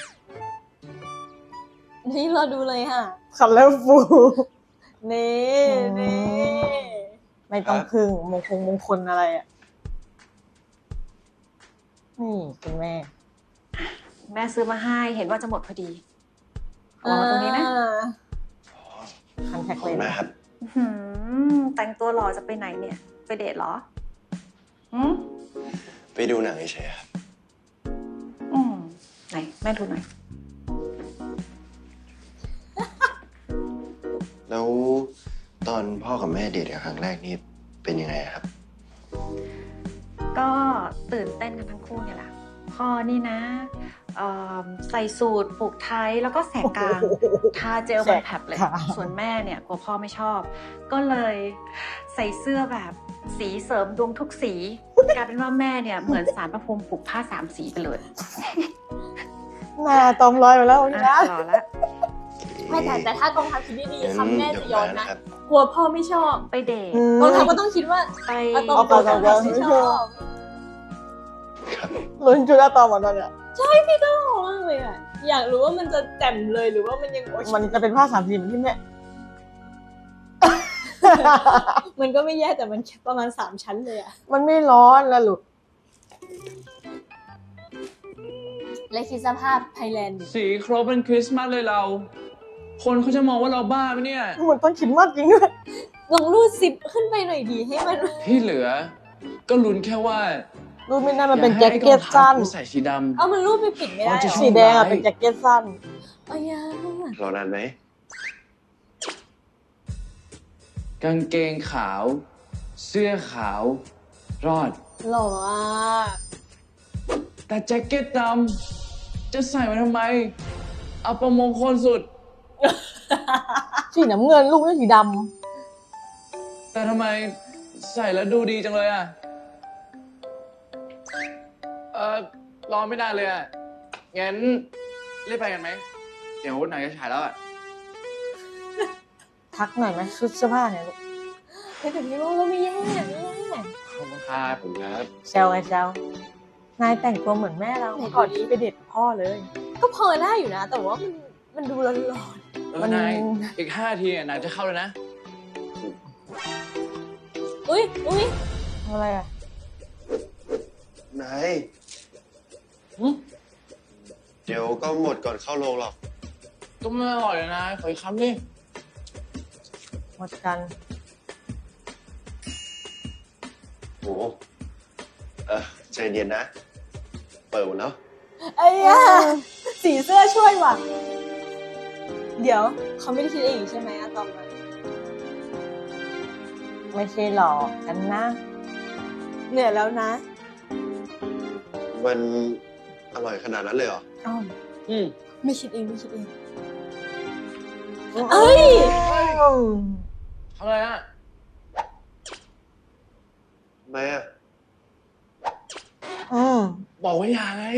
นี่เราดูเลยค่ะคัลเลอร์ฟูนี่ นี่ไม่ต้องพึ่งมงคลอะไรอ่ะ นี่คุณแม่แม่ซื้อมาให้เห็นว่าจะหมดพอดีเอาวางไว้ตรงนี้นะคันแทคขอบเลคุนณมากครับแต่งตัวหล่อจะไปไหนเนี่ย ไปเดทเหรอไปดูหนังเฉยๆครับไหนแม่ดูหน่อยแล้วตอนพ่อกับแม่เดทกันครั้งแรกนี่เป็นยังไงอะครับก็ตื่นเต้นกันทั้งคู่เนี่ยแหละพ่อนี่นะใส่สูทผูกไทยแล้วก็แสกกลาง ทาเจลบนแผลบเลย ส่วนแม่เนี่ยกลัวพ่อไม่ชอบ ก็เลยใส่เสื้อแบบสีเสริมดวงทุกสีกลายเป็นว่าแม่เนี่ยเหมือนสารพระพรหมผูกผ้า3 สีไปเลยหน้าตอมลอยไปแล้วนี่นะรอแล้วไม่แต่ถ้ากองทัพคิดดีๆคำแม่จะย้อนนะครับกลัวพ่อไม่ชอบไปเดทกองทัพก็ต้องคิดว่าไปอะตอมกลัวพ่อไม่ชอบครับลุ้นจุดอะตอมหมดตอนเนี้ยพี่ก็งงมากเลยอะอยากรู้ว่ามันจะแจ่มเลยหรือว่ามันยังโอเคมันจะเป็นผ้า3 สีเหมือนที่แม่มันก็ไม่แย่แต่มันประมาณ3 ชั้นเลยอะมันไม่ร้อนแล้วลูกและคิดสภาพไทยแลนด์สีครบเป็นคริสต์มาสเลยเรา คนเขาจะมองว่าเราบ้าไหมเนี่ยเหมือนต้นคริสต์มาสจริงด้วยลองรูดซิปขึ้นไปหน่อยดีให้มันที่เหลือ ก็ลุ้นแค่ว่ารูปไม่น่ามันเป็นแจ็คเก็ตสั้นใส่สีดำเอามันรูดไปปิดไม่ได้เหรอสีแดงอะเป็นแจ็คเก็ตสั้นอ้ยารอนานไหมกางเกงขาว เสื้อขาว รอดหล่ออ่ะแต่แจ็คเก็ตดำจะใส่มาทำไม เอาประมงคลสุดสีน้ำเงินลูกไม่ใช่สีดแต่ทำไมใส่แล้วดูดีจังเลยอ่ะ รอไม่ได้เลยอ่ะ งั้นรีบไปกันไหม เดี๋ยวหนังจะฉายแล้วอ่ะำทักหน่อยไหมชุดเสื้อผ้าเนี่ยลูกแต่พี่ว่าก็ไม่แย่ไม่แย่ขอบคุณครับผมครับแซวไงแซวนายแต่งตัวเหมือนแม่เราก่อนที่ไปเดทกับพ่อเลยก็พอได้อยู่นะ แต่ว่ามันดูร้อนนาย อีก5 นาทีหนังจะเข้าแล้วนะๆอุ้ยทำอะไรอ่ะนาย เดี๋ยวก็หมดก่อนเข้าโรงหรอกก็ไม่อร่อยนะขออีกคำดิหมดกันโห ใจเย็นนะ เปิดหมดแล้วไอ้ยาสีเสื้อช่วยว่ะ เดี๋ยวเขาไม่ได้คิดเองใช่ไหมอะตอมมันไม่ใช่หลอกกันนะเหนื่อยแล้วนะมันอร่อยขนาดนั้นเลยเหรออ้าวไม่คิดเองเอ้ยทำอะไรอ่ะทำไมอ่ะบอกว่าอย่าไง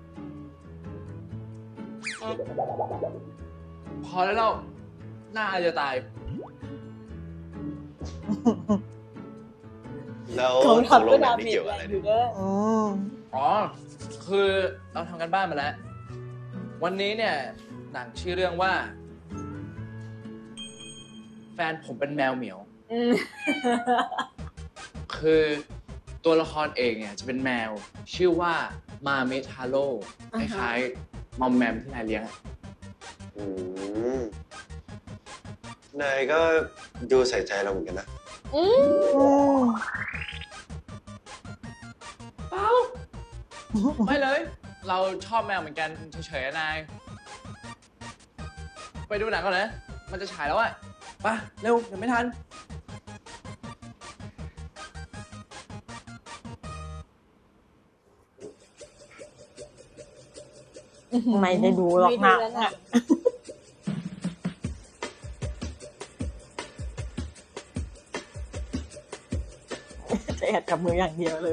พอแล้วเราหน้าจะตายแล้วเขาตกทำลก็งหนัดาง เมนี่จเกี่ยวแรอะไรงอเนี่ยยู่เด้ออ๋อ คือเราทำกันบ้านมาแล้ว วันนี้เนี่ยหนังชื่อเรื่องว่า แฟนผมเป็นแมวเหมียว คือตัวละครเอกเนี่ยจะเป็นแมว ชื่อว่ามาเมทาโร่คล้ายๆมอมแมมที่นายเลี้ยงอะอืมนายก็ดูใส่ใจเราเหมือนกันนะเปล่า ไม่เลย เราชอบแมวเหมือนกันเฉยๆอะนาย ไปดูหนังก่อนนะ มันจะฉายแล้วอะไปเร็วเดี๋ยวไม่ทันไม่ได้ดูหรอกไม่ดูนะแล้วนะจะแอดกับมืออย่างเดียวเลย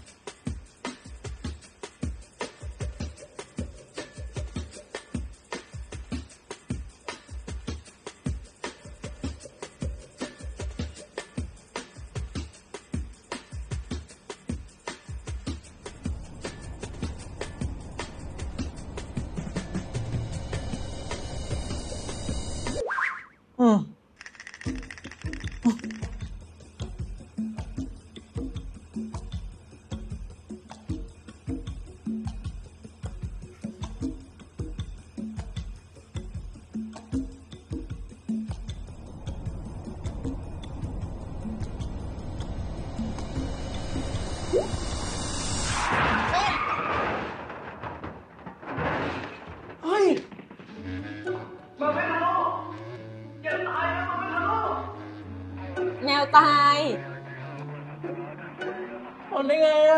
เฮ้ยแมวตายทำได้ไงอะ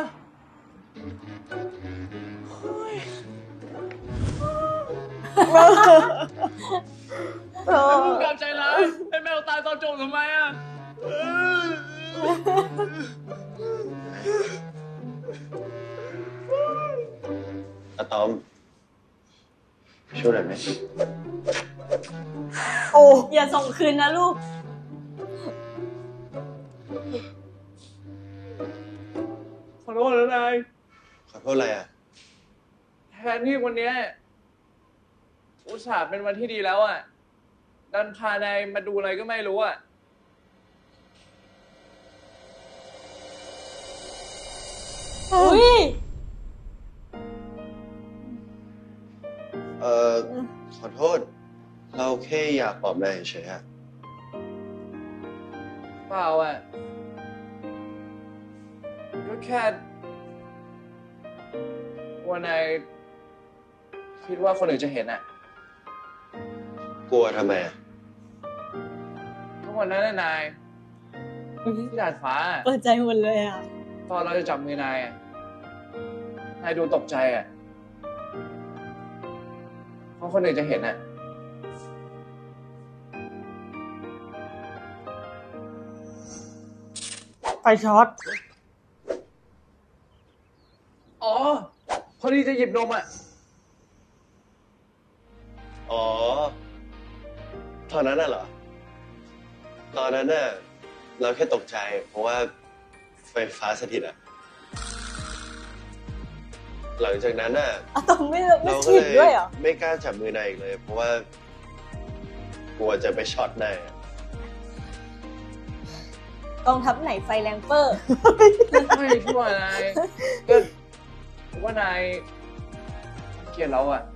มึงกลับใจร้ายให้แมวตายตอนจบทำไมอะอะตอม ช่วยหน่อยไหมโอ้อย่าส่งคืนนะลูกขอโทษนะนายขอโทษอะไรอ่ะแทนที่วันเนี้ยอุตส่าห์เป็นวันที่ดีแล้วอ่ะดันพานายมาดูอะไรก็ไม่รู้อ่ะแค่อยากปลอบนายเฉยๆอะเปล่าอ่ะ ก็แค่ว่านายคิดว่าคนอื่นจะเห็นอ่ะกลัวทำไมอะทุกวันนั้นน่ะนายที่ดาดฟ้าอะเปิดใจหมดเลยอ่ะตอนเราจะจับมือนายอะนายดูตกใจอ่ะเพราะคนอื่นจะเห็นอ่ะไฟช็อตอ๋อ พอดีจะหยิบนมอ่ะอ๋อตอนนั้นน่ะเหรอ ตอนนั้นน่ะเราแค่ตกใจ เพราะว่าไฟฟ้าสถิตอะหลังจากนั้นน่ะอะตอมไม่เราก็ฉีดเลด้วยยเหรอไม่กล้าจับมือนายอีกเลย เพราะว่ากลัวจะไปช็อตนายอะกองทัพไหนไฟแรงเฟอร์ไม่พี่ว่านายก็ว่านายเกลียดเราอ่ะ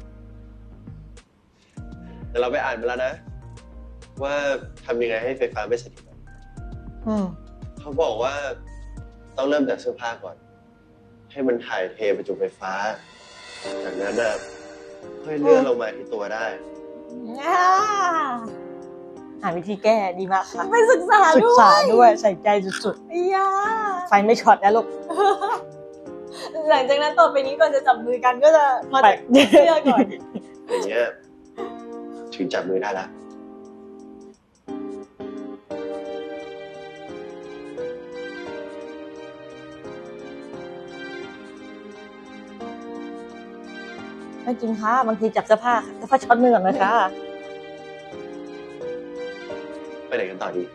แต่เราไปอ่านมาแล้วนะ ว่าทำยังไงให้ไฟฟ้าไม่สถิตอะอืมเขาบอกว่าต้องเริ่มจากเสื้อผ้าก่อน ให้มันถ่ายเทประจุไฟฟ้า จากนั้นน่ะค่อยเลื่อนลงมาที่ตัวได้หาวิธีแก้ดีมากค่ะไปศึกษาศึกด้วยษาด้วยใส่ใจสุดอียาๆ ไฟไม่ช็อตนะลูกหลังจากนั้นต่อไปนี้ก่อนจะจับมือกันก็จะมาไปจากเสื้อก่อนอย่างเงี้ยถึงจับมือได้ละไม่จริงค่ะ บางทีจับเสื้อผ้าช็อตมือก่อนนะคะไปไหนกันต่อดี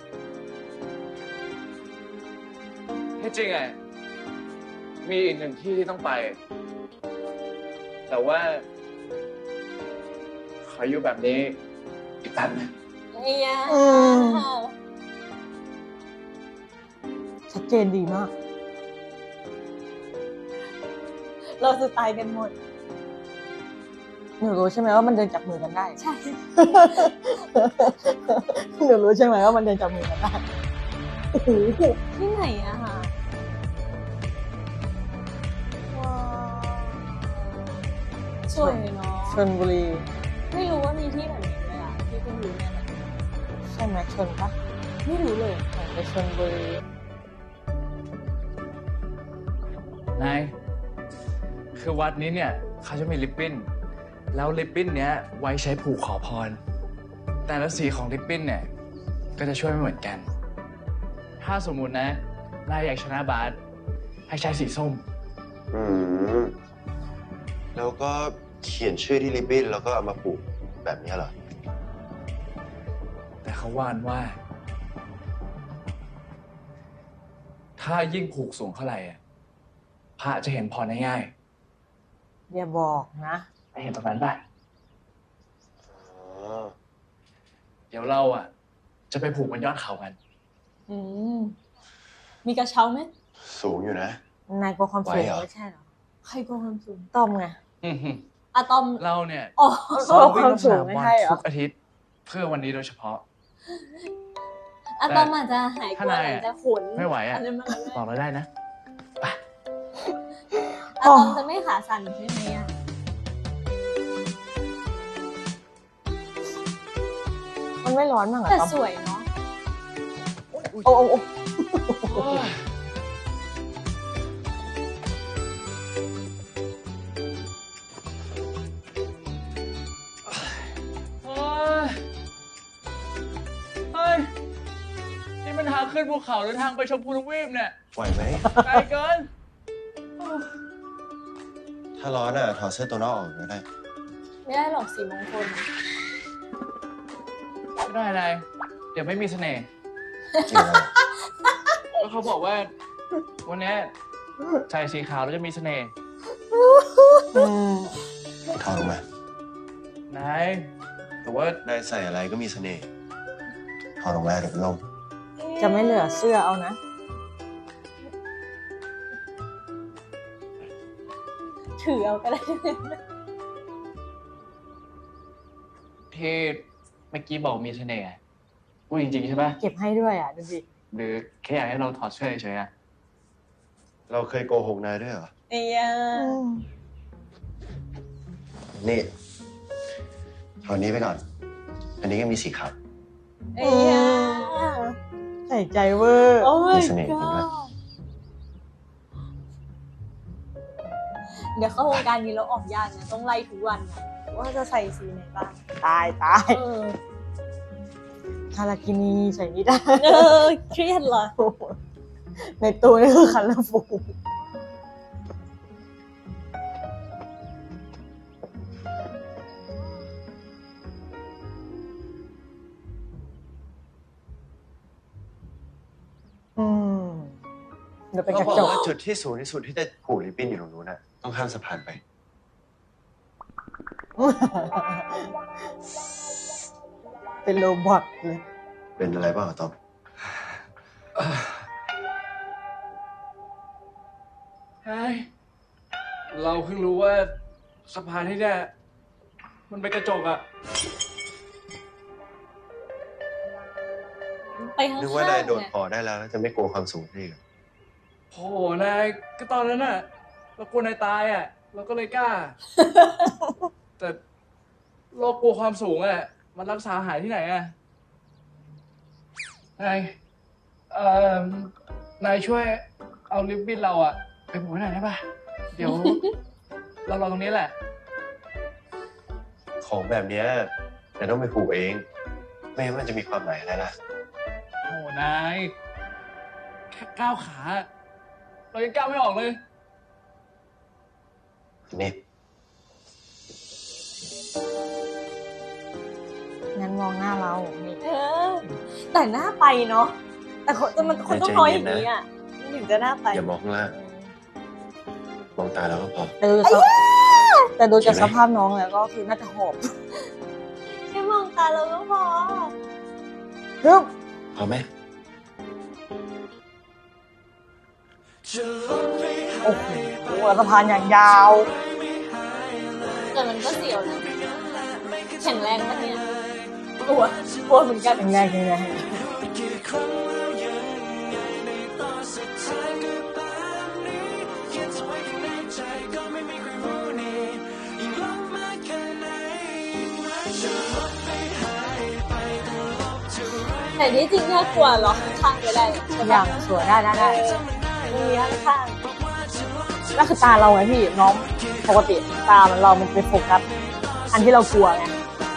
ที่จริงอ่ะ มีอีกหนึ่งที่ที่ต้องไป แต่ว่าขออยู่แบบนี้อีกแป๊บนึงอียาอืม ชัดเจนดีมากเราจะตายกันหมดหนูรู้ใช่ไหมว่ามันเดินจับมือกันได้ใช่หนูรู้ใช่ไหมว่ามันเดินจับมือกันได้ โอ้โหที่ไหนอะคะว้าวสวยเนาะชลบุรีไม่รู้ว่ามีที่แบบนี้เลยอะที่คุณอยู่เนี่ยแหละใช่ไหมชนปะไม่รู้เลยไปชลบุรีนาย คือวัดนี้เนี่ยเขาจะมีริบบิ้น แล้วริบบิ้นเนี้ยไว้ใช้ผูกขอพร แต่ละสีของริบบิ้นเนี่ยก็จะช่วยไม่เหมือนกัน ถ้าสมมุตินะนายอยากชนะบาสให้ใช้สีส้มอืม แล้วก็เขียนชื่อที่ริบบิ้นแล้วก็เอามาผูกแบบนี้เหรอแต่เขาว่านว่า ถ้ายิ่งผูกสูงเท่าไหร่อะพระจะเห็นพรได้ง่ายอย่าบอกนะไปเห็นตรงนั้นป่ะอ๋อเดี๋ยวเราอ่ะ จะไปผูกบนยอดเขากันอืมมีกระเช้าไหมสูงอยู่นะนายกลัวความสูงไหวเหรอไม่ใช่เหรอใครกลัวความสูงต้อมไงอะตอมเราเนี่ยอ๋อซ้อมวิ่งความรอบสสูงนามไม่บอลใช่เหรอทุกอาทิตย์ เพื่อวันนี้โดยเฉพาะอะตอมอาจจะหายกถ้าลัวนายหลังอะจากขนไม่ไหวอ่ะนนั้นมาแล้วบอกเราได้นะอะตอมจะไม่ขาสั่นใช่ไหมอะมันไม่ร้อนมากเหรอแต่ต้อมสวยเนาะโอ้โอ้โอ้เฮ้ย นี่มันทางขึ้นภูเขาหรือทางไปชมพูทวีปเนี่ยไหวไหมไกลเกินถ้าร้อนอ่ะถอดเสื้อตัวนอกออกก็ได้ไม่ได้หรอกสีมงคลไม่ได้อะไร เดี๋ยวไม่มีเสน่ห์จริงเหรอก็เขาบอกว่า วันเนี้ยใส่สีขาวแล้วจะมีเสน่ห์อืมถอดลงมานายแต่ว่านายใส่อะไรก็มีเสน่ห์ถอดลงมาเดี๋ยวเป็นลมจะไม่เหลือเสื้อเอานะถือเอาก็ได้ที่เมื่อกี้บอกมีเสน่ห์พูดจริงๆใช่ปะเก็บให้ด้วยอ่ะดูสิหรือแค่อยากให้เราถอดเสื้อเฉยๆอะเราเคยโกหกนายด้วยเหรอเอ้ยนี่เอาอันนี้ไปก่อน อันนี้ก็มีสีขาวเอ้ยใส่ใจเวอร์โอ้มียเสน่ห์จริงด้วยเดี๋ยวเข้าวงการนี้เราออกยากนะต้องไล่ทุกวันนะว่าจะใส่สีไหนบ้างตายคารากินีใส่ไม่ได้เครียดเหรอในตัวนี่คือคันละฟูเดี๋ยวเป็นกเขาระบอกจกว่าจุดที่สูงที่สุดที่จะผูกริบบิ้นอยู่ตรงนู้นน่ะ ต้องข้ามสะพานไปเป็นโรบอทเลยเป็นอะไรบ้างอะตอมเฮ้ยเราเพิ่งรู้ว่าสะพานที่เนี่ยมันเป็นกระจกอะไปข้างๆนึกว่านายโดดเนี่ยพอได้แล้วจะไม่กลัวความสูงที่อีกโอ้โหนายก็ตอนนั้นน่ะเรากลัวนายตายอะเราก็เลยกล้า แต่โรคกลัวความสูงอะมันรักษาหายที่ไหนอะนายนายช่วยเอาลิปบิ้นเราอะไปผูกให้หน่อยได้ปะเดี๋ยว เรารอตรงนี้แหละของแบบเนี้ยนายต้องไปผูกเอง ไม่งั้นมันจะมีความหมายอะไรล่ะโอ้นายแค่ก้าวขา เรายังก้าวไม่ออกเลยนี่งั้นมองหน้าเรานี่แต่หน้าไปเนาะแต่มันคนต้องน้อยอย่างนี้อ่ะมันถึงจะหน้าไปอย่ามองข้างล่าง มองตาแล้วก็พอแต่ดูจากสภาพน้องแล้วก็คือน่าจะหอบแค่มองตาเราก็พอฮึบพอไหมโอ้โหสะพานอย่างยาวแต่มันก็เสียวนะแข็งแรงปะเนี่ยกลัวเหมือนกันแรงแต่ที่จริงน่ากลัวหรอข้างๆก็ได้ใช่อปะย่างสวยได้มันมีข้างนั่นคือตาเราไงพี่น้องปกติตาเรามันเป็นโฟกัสอันที่เรากลัวไง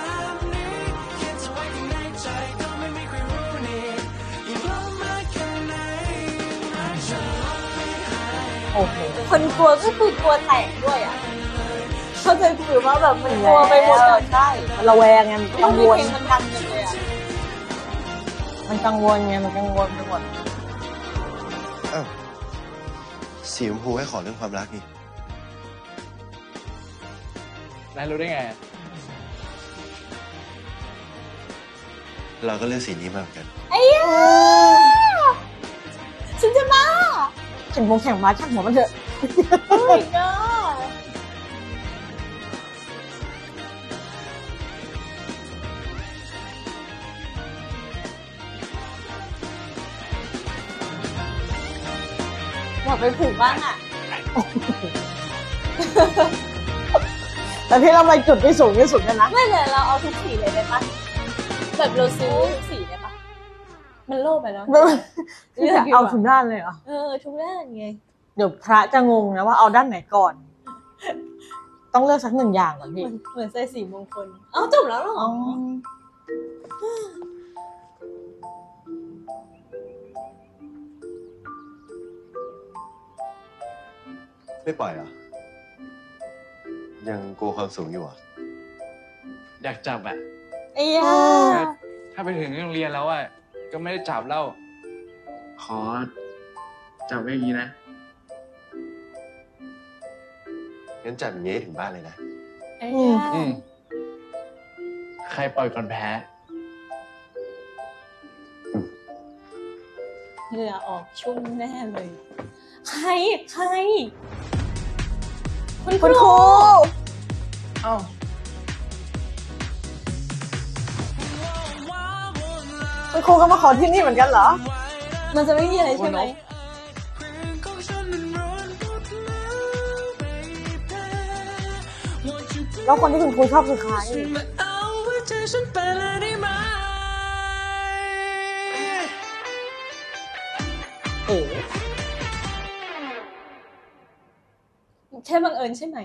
โอ้โหๆคนกลัวก็คือกลัวแตกด้วยอ่ะเข้าใจถือว่าแบบมันกลัวไปหมดเลยใช่มันระแวงไงมันต้กัองงมีวลเพลงมันดังจังเลยอ่ะมันกังวลไงมันกังวลไปหมดอ้าวสีชมพูให้ขอเรื่องความรักนี่นายรู้ได้ไงเราก็เลือกสีนี้มาเหมือนกันไอ้ยาฉันจะมาแข่งวงแข่งมาช่างหัวมันเถอะโอ้ my god อยากไปผูกบ้างอ่ะแต่พี่เราไปจุดที่สูงที่สุดกันนะไม่เลยเราเอาทุกสีเลยได้ปะแบบเราซื้อทุกสีได้ปะมันโลภไปเนาะเอาถึงด้านเลยเหรอทุกด้านไงเดี๋ยวพระจะงงนะว่าเอาด้านไหนก่อน ต้องเลือกสักหนึ่งอย่างก่อนพี่เหมือนใส่สีมงคลเอ้าจบแล้วเหรอไม่ปล่อยเหรอ ยังกลัวความสูงอยู่อ่ะอยากจับอะไอ้ยาถ้าไปถึงโรงเรียนแล้วอะก็ไม่ได้จับแล้ว ขอจับไว้อย่างนี้นะงั้นจับอย่างนี้ถึงบ้านเลยนะไอ้ยาใครปล่อยก่อนแพ้เหงื่อออกชุ่มแน่เลย ใครคุณครูเอ้าคุณครูก็มาขอที่นี่เหมือนกันเหรอมันจะไม่มีอะไรใช่ไหมแล้วคนที่คุณครูชอบคือใครเอ๋แค่บังเอิญใช่ไหม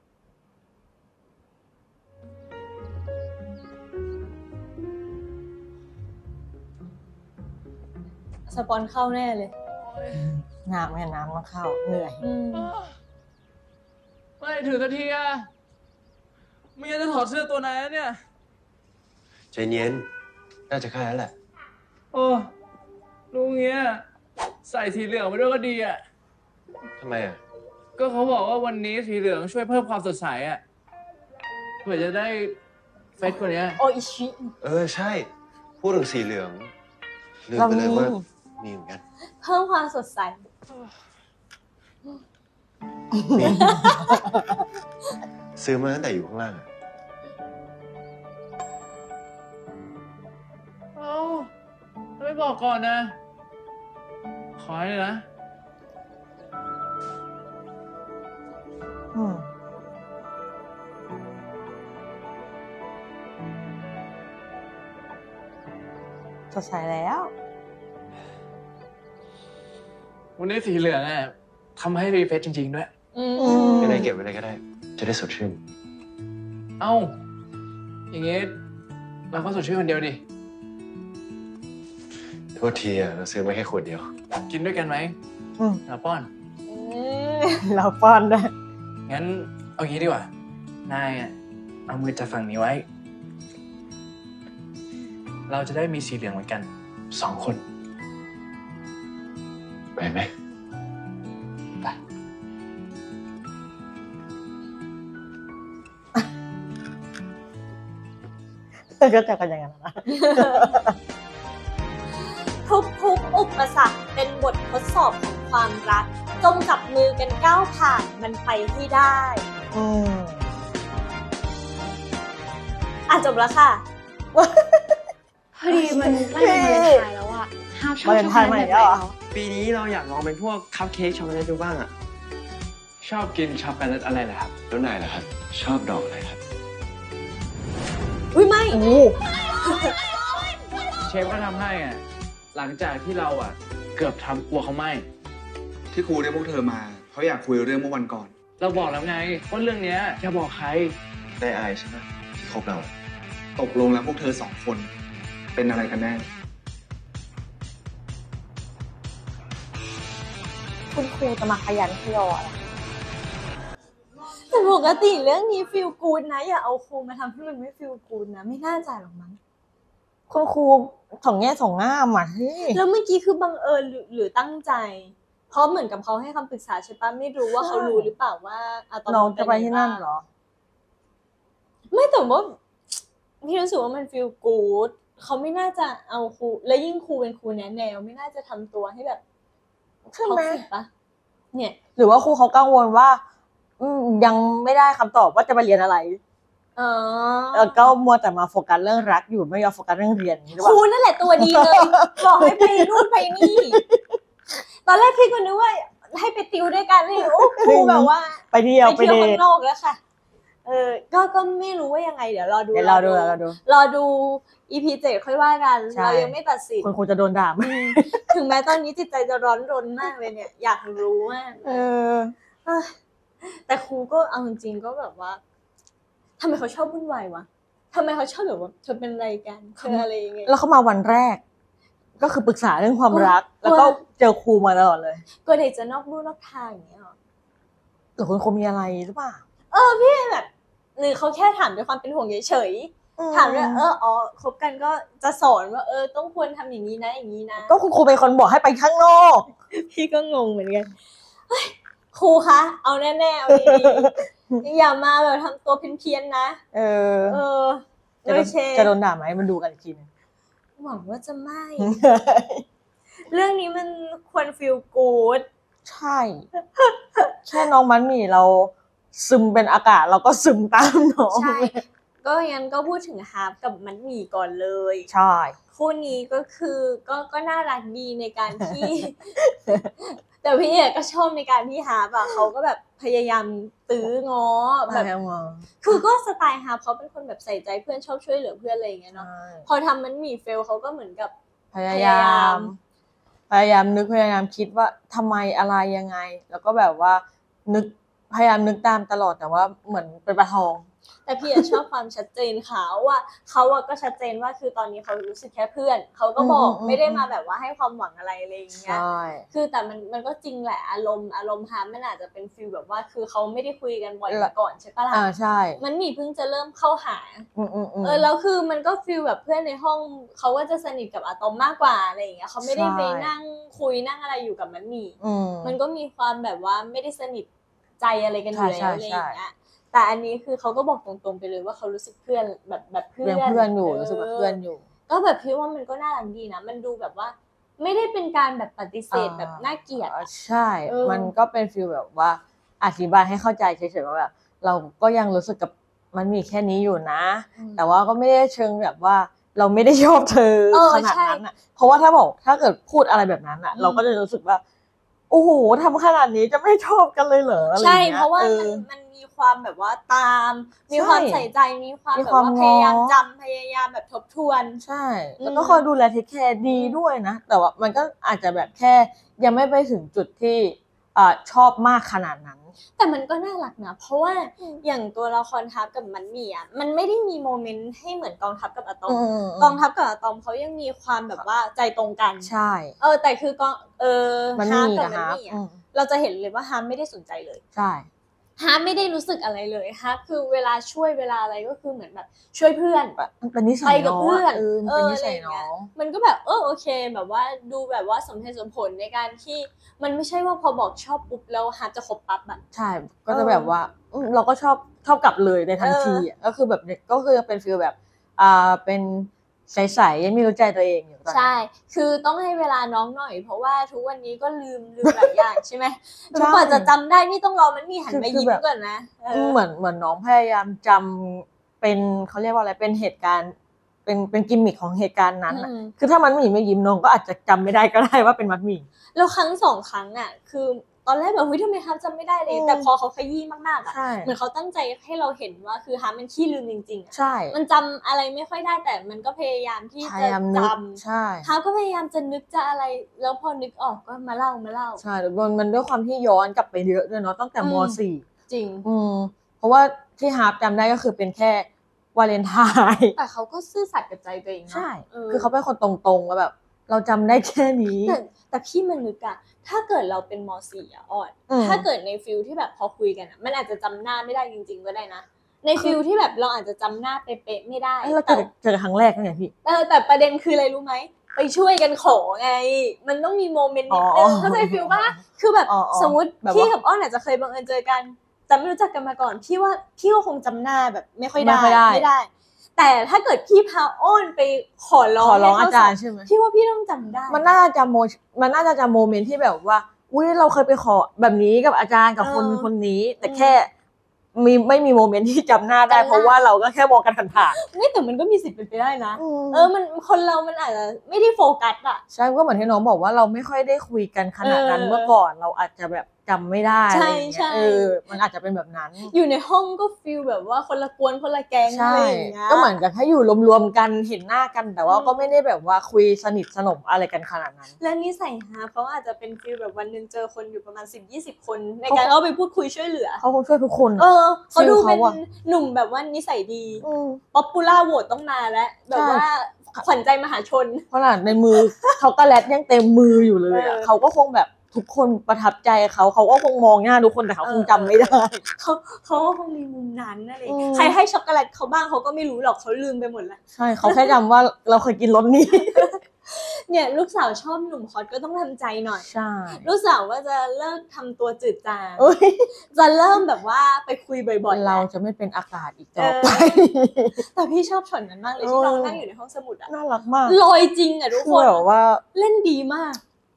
สปอนเข้าแน่เลยน้ำแม่น้ำต้องเข้าเหนื่อยไม่ถือสักทีอะไม่งั้นจะถอดเสื้อตัวไหนเนี่ยใจเย็นน่าจะแค่นั้นแหละโอ้ลุงเงี้ยใส่สีเหลืองไปด้วยก็ดีอะทำไมอ่ะก็เขาบอกว่าวันนี้สีเหลืองช่วยเพิ่มความสดใสอะเผื่อจะได้เฟซกว่านี้โออิชิใช่ พูดถึงสีเหลืองลืมไปเลยว่ามีเหมือนกันเพิ่มความสดใสซื้อมาตั้งแต่อยู่ข้างล่างอะเอ้าไม่บอกก่อนนะ ขอให้เลยนะสดใสแล้ววันนี้สีเหลืองอะทำให้รีเฟซจริงๆด้วยยังไงเก็บไว้เลยก็ได้ จะได้สดชื่นเอ้า อย่างงี้เราก็สดชื่นคนเดียวดิโทษทีอ่ะเราซื้อมาแค่ขวดเดียวกินด้วยกันไหมเราป้อนเราป้อนด้วยงั้นเอางี้ดีกว่า นายอะเอามือจับฝั่งนี้ไว้ เราจะได้มีสีเหลืองเหมือนกัน2 คนไปไหมไปก็จะกันอย่างนั้นนะทุกอุปสรรคเป็นบททดสอบของความรัก จงจับมือกันก้าวผ่านมันไปให้ได้จบแล้วค่ะพอดีมันใกล้วันวาเลนไทน์แล้วอะห้ามชอบช็อกโกแลตแบบไหนแล้วปีนี้เราอยากลองเป็นพวกคัพเค้กช็อกโกแลตดูบ้างอ่ะชอบกินช็อกโกแลตอะไรเหรอครับแล้วนายล่ะครับ ชอบดอกอะไรครับอุ้ยไม่เชฟก็ทำให้อ่ะ หลังจากที่เราอ่ะ เกือบทำกลัวเขาไหมที่ครูเรียกพวกเธอมาเขาอยากคุยเรื่องเมื่อวันก่อนเราบอกแล้วไงว่าเรื่องเนี้ยอย่าบอกใครได้อายใช่ไหมที่คบเราตกลงแล้วพวกเธอ2 คนเป็นอะไรกันแน่คุณครูจะมาขยันขยออะไรแต่ปกติเรื่องนี้ฟีลกูดนะ อย่าเอาครูมาทำให้มันไม่ฟีลกูดนะ ไม่น่าจะหรอกมั้งคุณครูสองแง่สองง่ามอ่ะเฮ้ยแล้วเมื่อกี้คือบังเอิญหรือตั้งใจ เพราะเหมือนกับเขาให้คำปรึกษาใช่ปะไม่รู้ว่าเขารู้หรือเปล่าว่าอะตอมน้องจะไปที่นั่นเหรอไม่แต่ว่าพี่รู้สึกว่ามันฟีลกูดเขาไม่น่าจะเอาครูและยิ่งครูเป็นครูแนวไม่น่าจะทำตัวให้แบบใช่ไหมท็อกซิกปะเนี่ยหรือว่าครูเขากังวลว่ายังไม่ได้คำตอบว่าจะไปเรียนอะไร แล้วก็มัวแต่มาโฟกัสเรื่องรักอยู่ไม่ยอมโฟกัสเรื่องเรียนหรือครูเปล่านั่นแหละตัวดีเลย บอกให้ไปนู่นไปนี่ ตอนแรกพี่ก็นึกว่าให้ไปติวด้วยกันเลยโอ้ครูแบบว่าไปเที่ยวไปเดข้างทนอกแล้วค่ะ ก็ไม่รู้ว่ายังไงเดี๋ยวรอดูเดี๋ยวเราดูรอดู EP 7ค่อยว่ากันใช่เรายังไม่ตัดสินคุณครูจะโดนด่าไหมถึงแม้ตอนนี้จิตใจจะร้อนรนมากเลยเนี่ย อยากรู้มาก แต่ครูก็เอาจริงๆก็แบบว่าทำไมเขาชอบวุ่นวายวะทำไมเขาชอบแบบว่าเธอเป็นอะไรกันเธออะไรยังไงแล้วเขามาวันแรก ก็คือปรึกษาเรื่องความรัก แล้วก็เจอครูมาตลอดเลยก็เด็กจะนอกลู่นอกทางอย่างเงี้ยหรอหรือคุณครูมีอะไรหรือเปล่าพี่แบบหรือเขาแค่ถามด้วยความเป็นห่วงเฉยๆถามด้วยคบกันก็จะสอนว่าต้องควรทำอย่างนี้นะอย่างนี้นะก็คุณครูเป็นคนบอกให้ไปข้างนอกพี่ก็งงเหมือนกันครูคะเอาแน่ๆเอาดีๆอย่ามาแบบทำตัวเพี้ยนๆนะจะโดนด่าไหมมันดูกันอีกทีนึงหวังว่าจะไม่ เรื่องนี้มันควรฟีลกู๊ดใช่ แค่น้องมันมีเราซึมเป็นอากาศเราก็ซึมตามน้องใช่ ก็งั้นก็พูดถึงฮาร์ปกับมันหมี่ก่อนเลยใช่คู่นี้ก็คือก็น่ารักดีในการที่ แต่พี่ก็ชอบในการที่ฮาร์ปเขาก็แบบพยายามตื้อง้อแบบคือก็สไตล์ฮาร์ปเขาเป็นคนแบบใส่ใจเพื่อนชอบช่วยเหลือเพื่อนอะไรอย่างเงี้ยเนาะพอทำมันมีเฟลเขาก็เหมือนกับพยายามนึกพยายามคิดว่าทำไมอะไรยังไงแล้วก็แบบว่านึกพยายามนึกตามตลอดแต่ว่าเหมือนเป็นปลาทองแต่พี่ชอบความชัดเจนเขาก็ชัดเจนว่าคือตอนนี้เขารู้สึกแค่เพื่อนเขาก็บอกไม่ได้มาแบบว่าให้ความหวังอะไรอย่างเงี้ยคือแต่มันก็จริงแหละอารมณ์ฮาร์ปมันอาจจะเป็นฟีลแบบว่าคือเขาไม่ได้คุยกันบ่อยก่อนใช่ปะล่ะใช่มันมีเพิ่งจะเริ่มเข้าหาแล้วคือมันก็ฟีลแบบเพื่อนในห้องเขาก็จะสนิทกับอะตอมมากกว่าอะไรอย่างเงี้ยเขาไม่ได้ไปนั่งคุยนั่งอะไรอยู่กับมันก็มีความแบบว่าไม่ได้สนิทใจอะไรกันอยู่แล้วอะไรอย่างเงี้ยแต่อันนี้คือเขาก็บอกตรงๆไปเลยว่าเขารู้สึกเพื่อนแบบเพื่อนอยู่รู้สึกแบบเพื่อนอยู่ก็แบบพี่ว่ามันก็น่ารักดีนะมันดูแบบว่าไม่ได้เป็นการแบบปฏิเสธแบบน่าเกลียดใช่มันก็เป็นฟีลแบบว่าอธิบายให้เข้าใจเฉยๆว่าแบบเราก็ยังรู้สึกกับมันมีแค่นี้อยู่นะแต่ว่าก็ไม่ได้เชิงแบบว่าเราไม่ได้ชอบเธอขนาดนั้นอ่ะเพราะว่าถ้าเกิดพูดอะไรแบบนั้นอ่ะเราก็จะรู้สึกว่าโอ้โหทำขนาดนี้จะไม่ชอบกันเลยเหรออะไรอย่างเงี้ยใช่เพราะว่ามันมีความแบบว่าตามมีความใส่ใจมีความแบบว่าพยายามจำพยายามแบบทบทวนใช่แล้วก็คอยดูแลเทคแคร์ดีด้วยนะแต่ว่ามันก็อาจจะแบบแค่ยังไม่ไปถึงจุดที่ชอบมากขนาดนั้นแต่มันก็น่ารักนะเพราะว่าอย่างตัวละครทัพกับมันมีมันไม่ได้มีโมเมนต์ให้เหมือนกองทัพกับอะตอมกองทัพกับอะตอมเขายังมีความแบบว่าใจตรงกันใช่แต่คือกองฮาร์ปกับมันมีเราจะเห็นเลยว่าฮาร์ปไม่ได้สนใจเลยใช่ฮาร์ปไม่ได้รู้สึกอะไรเลยฮาร์ปคือเวลาช่วยเวลาอะไรก็คือเหมือนแบบช่วยเพื่อนเป็นนิสัยกับเพื่อนเป็นนิสัยน้องมันก็แบบโอเคแบบว่าดูแบบว่าสมเหตุสมผลในการที่มันไม่ใช่ว่าพอบอกชอบปุ๊บแล้วฮาร์ปจะคบปั๊บอะใช่ก็จะแบบว่าเราก็ชอบกลับเลยในทันทีก็คือแบบก็คือเป็นฟีลแบบเป็นใสๆยังไม่รู้ใจตัวเองอยู่ใช่คือต้องให้เวลาน้องหน่อยเพราะว่าทุกวันนี้ก็ลืมหลายอย่างใช่ไหมกว่าจะจำได้นี่ต้องรอมันมีหันมายิ้มก่อนนะเหมือนน้องพยายามจำเป็นเขาเรียกว่าอะไรเป็นเหตุการณ์เป็นกิมมิคของเหตุการณ์นั้นคือถ้ามันไม่ยิ้มน้องก็อาจจะจำไม่ได้ก็ได้ว่าเป็นมัดหมี่แล้วครั้ง2 ครั้งคือตอนแรกแบบทำไมฮาร์ปจำไม่ได้เลยแต่พอเขาขยี้มากๆเหมือนเขาตั้งใจให้เราเห็นว่าคือฮาร์ปมันขี้ลืมจริงๆใช่มันจำอะไรไม่ค่อยได้แต่มันก็พยายามที่จะจำใช่ฮาร์ปก็พยายามจะนึกจะอะไรแล้วพอนึกออกก็มาเล่าใช่มันด้วยความที่ย้อนกลับไปเยอะด้วยเนาะตั้งแต่ม.4 จริงเพราะว่าที่ฮาร์ปจำได้ก็คือเป็นแค่วาเลนไทน์แต่เขาก็ซื่อสัตย์กับใจตัวเองใช่คือเขาเป็นคนตรงๆแล้วแบบเราจำได้แค่นี้แต่พี่มันนึกถ้าเกิดเราเป็นม.4อ่อนถ้าเกิดในฟิลที่แบบพอคุยกันมันอาจจะจำหน้าไม่ได้จริงๆก็ได้นะในฟิลที่แบบเราอาจจะจำหน้าเป๊ะๆไม่ได้เราเจอครั้งแรกไงพี่แต่ประเด็นคืออะไรรู้ไหมไปช่วยกันขอไงมันต้องมีโมเมนต์นิดนึงเข้าใจฟิลป่ะคือแบบสมมติพี่กับอ้อนอาจจะเคยบังเอิญเจอกันแต่ไม่รู้จักกันมาก่อนพี่ก็คงจำหน้าแบบไม่ค่อยได้ไม่ได้แต่ถ้าเกิดพี่พาอ้อนไปขอร้องอาจารย์ใช่ไหมพี่ว่าพี่ต้องจำได้มันน่าจะจำโมเมนต์ที่แบบว่าอุ้ยเราเคยไปขอแบบนี้กับอาจารย์กับคนนี้แต่แค่ไม่มีโมเมนต์ที่จำหน้าได้เพราะว่าเราก็แค่มองกันผ่านๆไม่แต่มันก็มีสิทธิ์เป็นไปได้นะมันคนเรามันอาจจะไม่ได้โฟกัสใช่ก็เหมือนที่น้องบอกว่าเราไม่ค่อยได้คุยกันขนาดนั้นเมื่อก่อนเราอาจจะแบบจำไม่ได้อะไรอย่างเงี้ยมันอาจจะเป็นแบบนั้นอยู่ในห้องก็ฟีลแบบว่าคนละกวนคนละแก๊งอะไรอย่างเงี้ยก็เหมือนกับถ้าอยู่รวมๆกันเห็นหน้ากันแต่ว่าก็ไม่ได้แบบว่าคุยสนิทสนมอะไรกันขนาดนั้นและนิสัยฮาเขาอาจจะเป็นฟีลแบบวันนึงเจอคนอยู่ประมาณ 10-20 คนในการเข้าไปพูดคุยช่วยเหลือเขาคงช่วยทุกคนเขาดูเป็นหนุ่มแบบว่านิสัยดีป๊อปปูล่าโหวตต้องมาแล้วแบบว่าขวัญใจมหาชนขนาดในมือช็อกโกแลตยังเต็มมืออยู่เลยเขาก็คงแบบทุกคนประทับใจเขาก็คงมองหน้าทุกคนแต่เขาคงจำไม่ได้เขาก็คงมีมุมนั้นอะไรใครให้ช็อกโกแลตเขาบ้างเขาก็ไม่รู้หรอกเขาลืมไปหมดแล้วใช่เขาแค่จำว่าเราเคยกินรสนี้เนี่ยลูกสาวชอบหนุ่มฮอตก็ต้องทำใจหน่อยใช่ลูกสาวว่าจะเลิกทำตัวจืดจางจะเริ่มแบบว่าไปคุยบ่อยๆเราจะไม่เป็นอากาศอีกต่อไปแต่พี่ชอบช็อตนั้นมากเลยที่น้องนั่งอยู่ในห้องสมุดน่ารักมากลอยจริงทุกคนแบบว่าเล่นดีมาก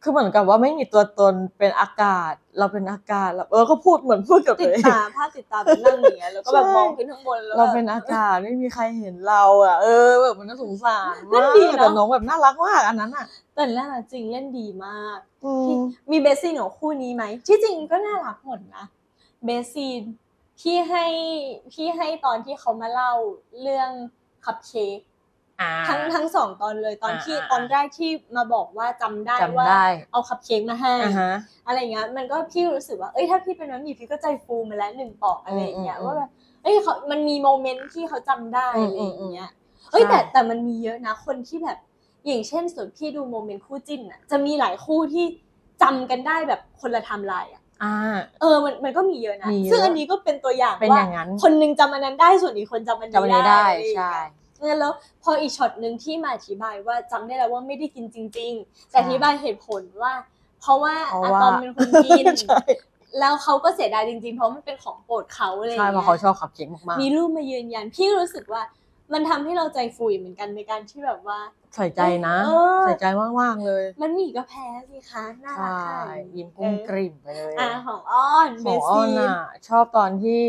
คือเหมือนกับว่าไม่มีตัวตนเป็นอากาศเราเป็นอากาศแล้วก็พูดเหมือนพูดกับติตัวดเองตาภาพติดตาแบบนั่งอย่างเงี้ยแล้วก็แบบใช่มองขึ้นข้างบนแล้วเราแบบเป็นอากาศไม่มีใครเห็นเราอ่ะแบบมันน่าสงสารเล่มาน กดีเนอะแต่น้องแบบน่ารักมากอันนั้นอ่ะแต่น่ารักจริงเล่นดีมากอืมที่มีเบสซีนของคู่นี้ไหมที่จริงก็น่ารักหมดนะเบสซีนที่ให้ตอนที่เขามาเล่าเรื่องคัพเค้กทั้งสองตอนเลยตอนที่ตอนแรกที่มาบอกว่าจำได้ว่าเอาคัพเค้กมาให้ อะไรเงี้ยมันก็พี่รู้สึกว่าเอ้ยถ้าพี่เป็นน้องหมีพี่ก็ใจฟูมาแล้วหนึ่งปอกอะไรอย่างเงี้ยว่าแบบเอ้ยเขามันมีโมเมนต์ที่เขาจำได้อะไรอย่างเงี้ยเอ้ยแต่มันมีเยอะนะคนที่แบบอย่างเช่นส่วนพี่ดูโมเมนต์คู่จิ้นอ่ะจะมีหลายคู่ที่จำกันได้แบบคนละไทม์ไลน์อ่ะมันก็มีเยอะนะซึ่งอันนี้ก็เป็นตัวอย่างว่าคนนึงจำอันนั้นได้ส่วนอีกคนจำอันนี้ได้ใช่แล้วพออีกช็อตนึงที่มาอธิบายว่าจำได้แล้วว่าไม่ได้กินจริงๆแต่อธิบายเหตุผลว่าเพราะว่าอะตอมเป็นคนกินแล้วเขาก็เสียดายจริงๆเพราะมันเป็นของโปรดเขาเลยใช่เพราะเขาชอบคัพเค้กมากๆมีรูปมายืนยันพี่รู้สึกว่ามันทำให้เราใจฟูเหมือนกันในการที่แบบว่าใส่ใจนะใส่ใจมากๆเลยมันมีก็แพ้สิคะน่ารักค่ะยิ้มกุ้งกริ่มไปเลยของอ้อนเบสซีชอบตอนที่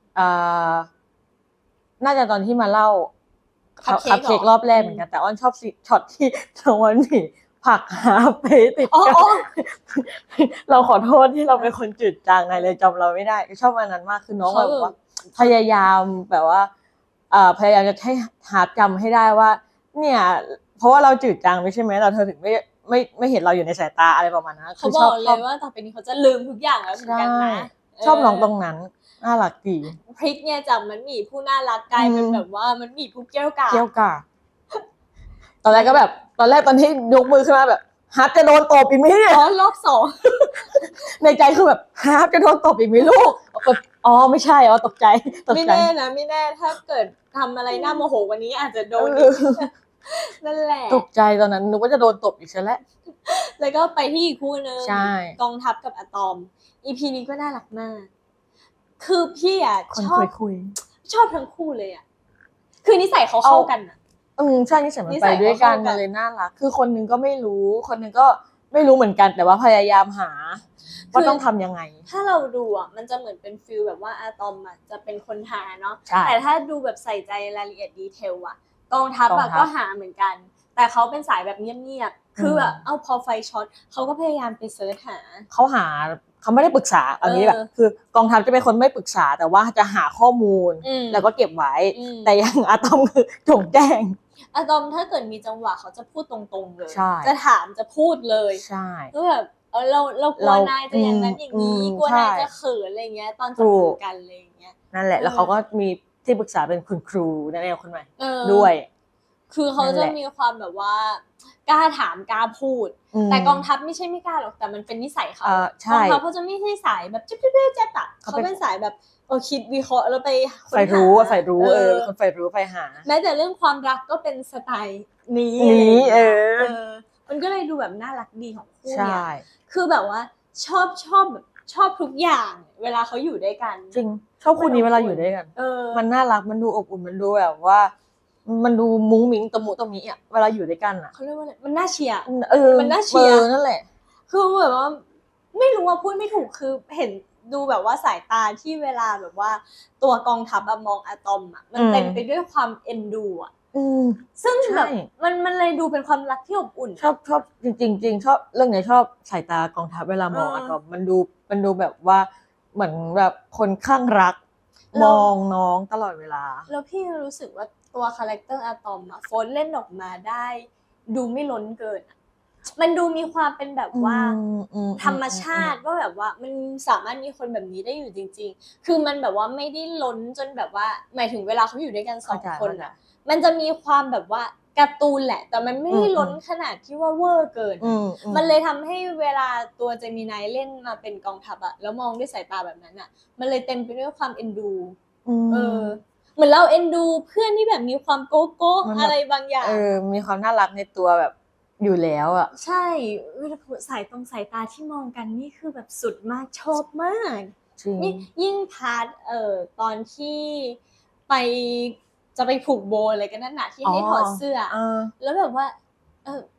น่าจะตอนที่มาเล่าคัพเค้กรอบแรกเหมือนกันแต่อ้อนชอบช็อตที่ทางวันหมี่ผักหาไปติดกันเราขอโทษที่เราเป็นคนจืดจางไงเลยจำเราไม่ได้ชอบอันนั้นมากคือน้องแบบว่าพยายามแบบว่าพยายามจะให้หาจำให้ได้ว่าเนี่ยเพราะว่าเราจืดจางไม่ใช่ไหมเราเธอถึงไม่เห็นเราอยู่ในสายตาอะไรประมาณนั้นเขาบอกเลยว่าต่อไปนี้เขาจะลืมทุกอย่างแล้วเหมือนกันนะชอบน้องตรงนั้นน่ารักดีพริกเนี่ยจากมันหมี่ผู้น่ารักกลายเป็นแบบว่ามันหมี่ผู้เกี้ยวกาตอนแรกก็แบบตอนที่ยกมือขึ้นมาแบบฮาร์ปจะโดนตบอีกไหมเนี่ยรอบสองในใจคือแบบฮาร์ปจะโดนตบอีกไหมลูกไม่ใช่ตกใจไม่แน่นะไม่แน่ถ้าเกิดทำอะไรน่าโมโหกว่านี้อาจจะโดนนั่นแหละตกใจตอนนั้นนึกว่าจะโดนตบอีกซะแล้วแล้วก็ไปที่อีกคู่นึงกองทัพกับอะตอม EP นี้ก็น่ารักมากคือพี่อ่ะชอบทั้งคู่เลยอ่ะคือนิสัยเขาเข้ากันอ่ะใช่นิสัยมันไปด้วยกันมันเลยน่ารักคือคนนึงก็ไม่รู้คนนึงก็ไม่รู้เหมือนกันแต่ว่าพยายามหาว่าต้องทำยังไงถ้าเราดูอ่ะมันจะเหมือนเป็นฟีลแบบว่าอะตอมอ่ะจะเป็นคนหาเนาะแต่ถ้าดูแบบใส่ใจรายละเอียดดีเทลอ่ะกองทัพอ่ะก็หาเหมือนกันแต่เขาเป็นสายแบบเงียบๆคือแบบพอไฟช็อตเขาก็พยายามไปเสิร์ชหาเขาไม่ได้ปรึกษาอันนี้แบบคือกองทัพจะเป็นคนไม่ปรึกษาแต่ว่าจะหาข้อมูลแล้วก็เก็บไว้แต่อย่างอะตอมคือจงแจ้งอะตอมถ้าเกิดมีจังหวะเขาจะพูดตรงๆเลยจะถามจะพูดเลยใช่คือแบบเรากลัวนายจะอย่างนั้นอย่างนี้กลัวนายจะเขินอะไรเงี้ยตอนจับมือกันอะไรเงี้ยนั่นแหละแล้วเขาก็มีที่ปรึกษาเป็นคุณครูนั่นเองคนใหม่ด้วยคือเขาจะมีความแบบว่ากล้าถามกล้าพูดแต่กองทัพไม่ใช่ไม่กล้าหรอกแต่มันเป็นนิสัยเขากองทัพเขาจะไม่ใช่สายแบบจิ๊บเขาเป็นสายแบบคิดวิเคราะห์แล้วไปใฝ่รู้คนใฝ่รู้ไปหาแม้แต่เรื่องความรักก็เป็นสไตล์นี้มันก็เลยดูแบบน่ารักดีของคู่เนี่ยคือแบบว่าชอบทุกอย่างเวลาเขาอยู่ด้วยกันจริงชอบคู่นี้เวลาอยู่ด้วยกันมันน่ารักมันดูอบอุ่นมันดูแบบว่ามันดูมุ้งมิ้งตะมุตะมิอ่ะเวลาอยู่ด้วยกันอ่ะเขาเรียกว่าอะไรมันน่าเชียร์มันน่าเชียร์นั่นแหละคือแบบว่าไม่รู้ว่าพูดไม่ถูกคือเห็นดูแบบว่าสายตาที่เวลาแบบว่าตัวกองทัพมองอะตอมอ่ะมันเต็มไปด้วยความเอ็นดูอ่ะซึ่งแบบมันเลยดูเป็นความรักที่อบอุ่นชอบจริงชอบเรื่องนี้ชอบสายตากองทัพเวลามองอะตอมมันดูแบบว่าเหมือนแบบคนข้างรักมองน้องตลอดเวลาแล้วพี่รู้สึกว่าตัวคาแรคเตอร์อะตอมอะโฟนเล่นออกมาได้ดูไม่ล้นเกินมันดูมีความเป็นแบบว่าธรรมชาติว่าแบบว่ามันสามารถมีคนแบบนี้ได้อยู่จริงๆคือมันแบบว่าไม่ได้ล้นจนแบบว่าหมายถึงเวลาเขาอยู่ด้วยกัน2คนอะมันจะมีความแบบว่าการ์ตูนแหละแต่มันไม่ได้ล้นขนาดที่ว่าเวอร์เกินมันเลยทำให้เวลาตัวเจมินายเล่นมาเป็นกองทัพอะแล้วมองด้วยสายตาแบบนั้นอะมันเลยเต็มไปด้วยความเอ็นดูเหมือนเราเอ็นดูเพื่อนที่แบบมีความโก๊ะอะไรบางอย่างมีความน่ารักในตัวแบบอยู่แล้วอ่ะใช่สายตาที่มองกันนี่คือแบบสุดมากชอบมากยิ่งพาร์ทตอนที่ไปจะไปผูกโบอะไรกันนั่นน่ะที่ให้ถอดเสื้อแล้วแบบว่า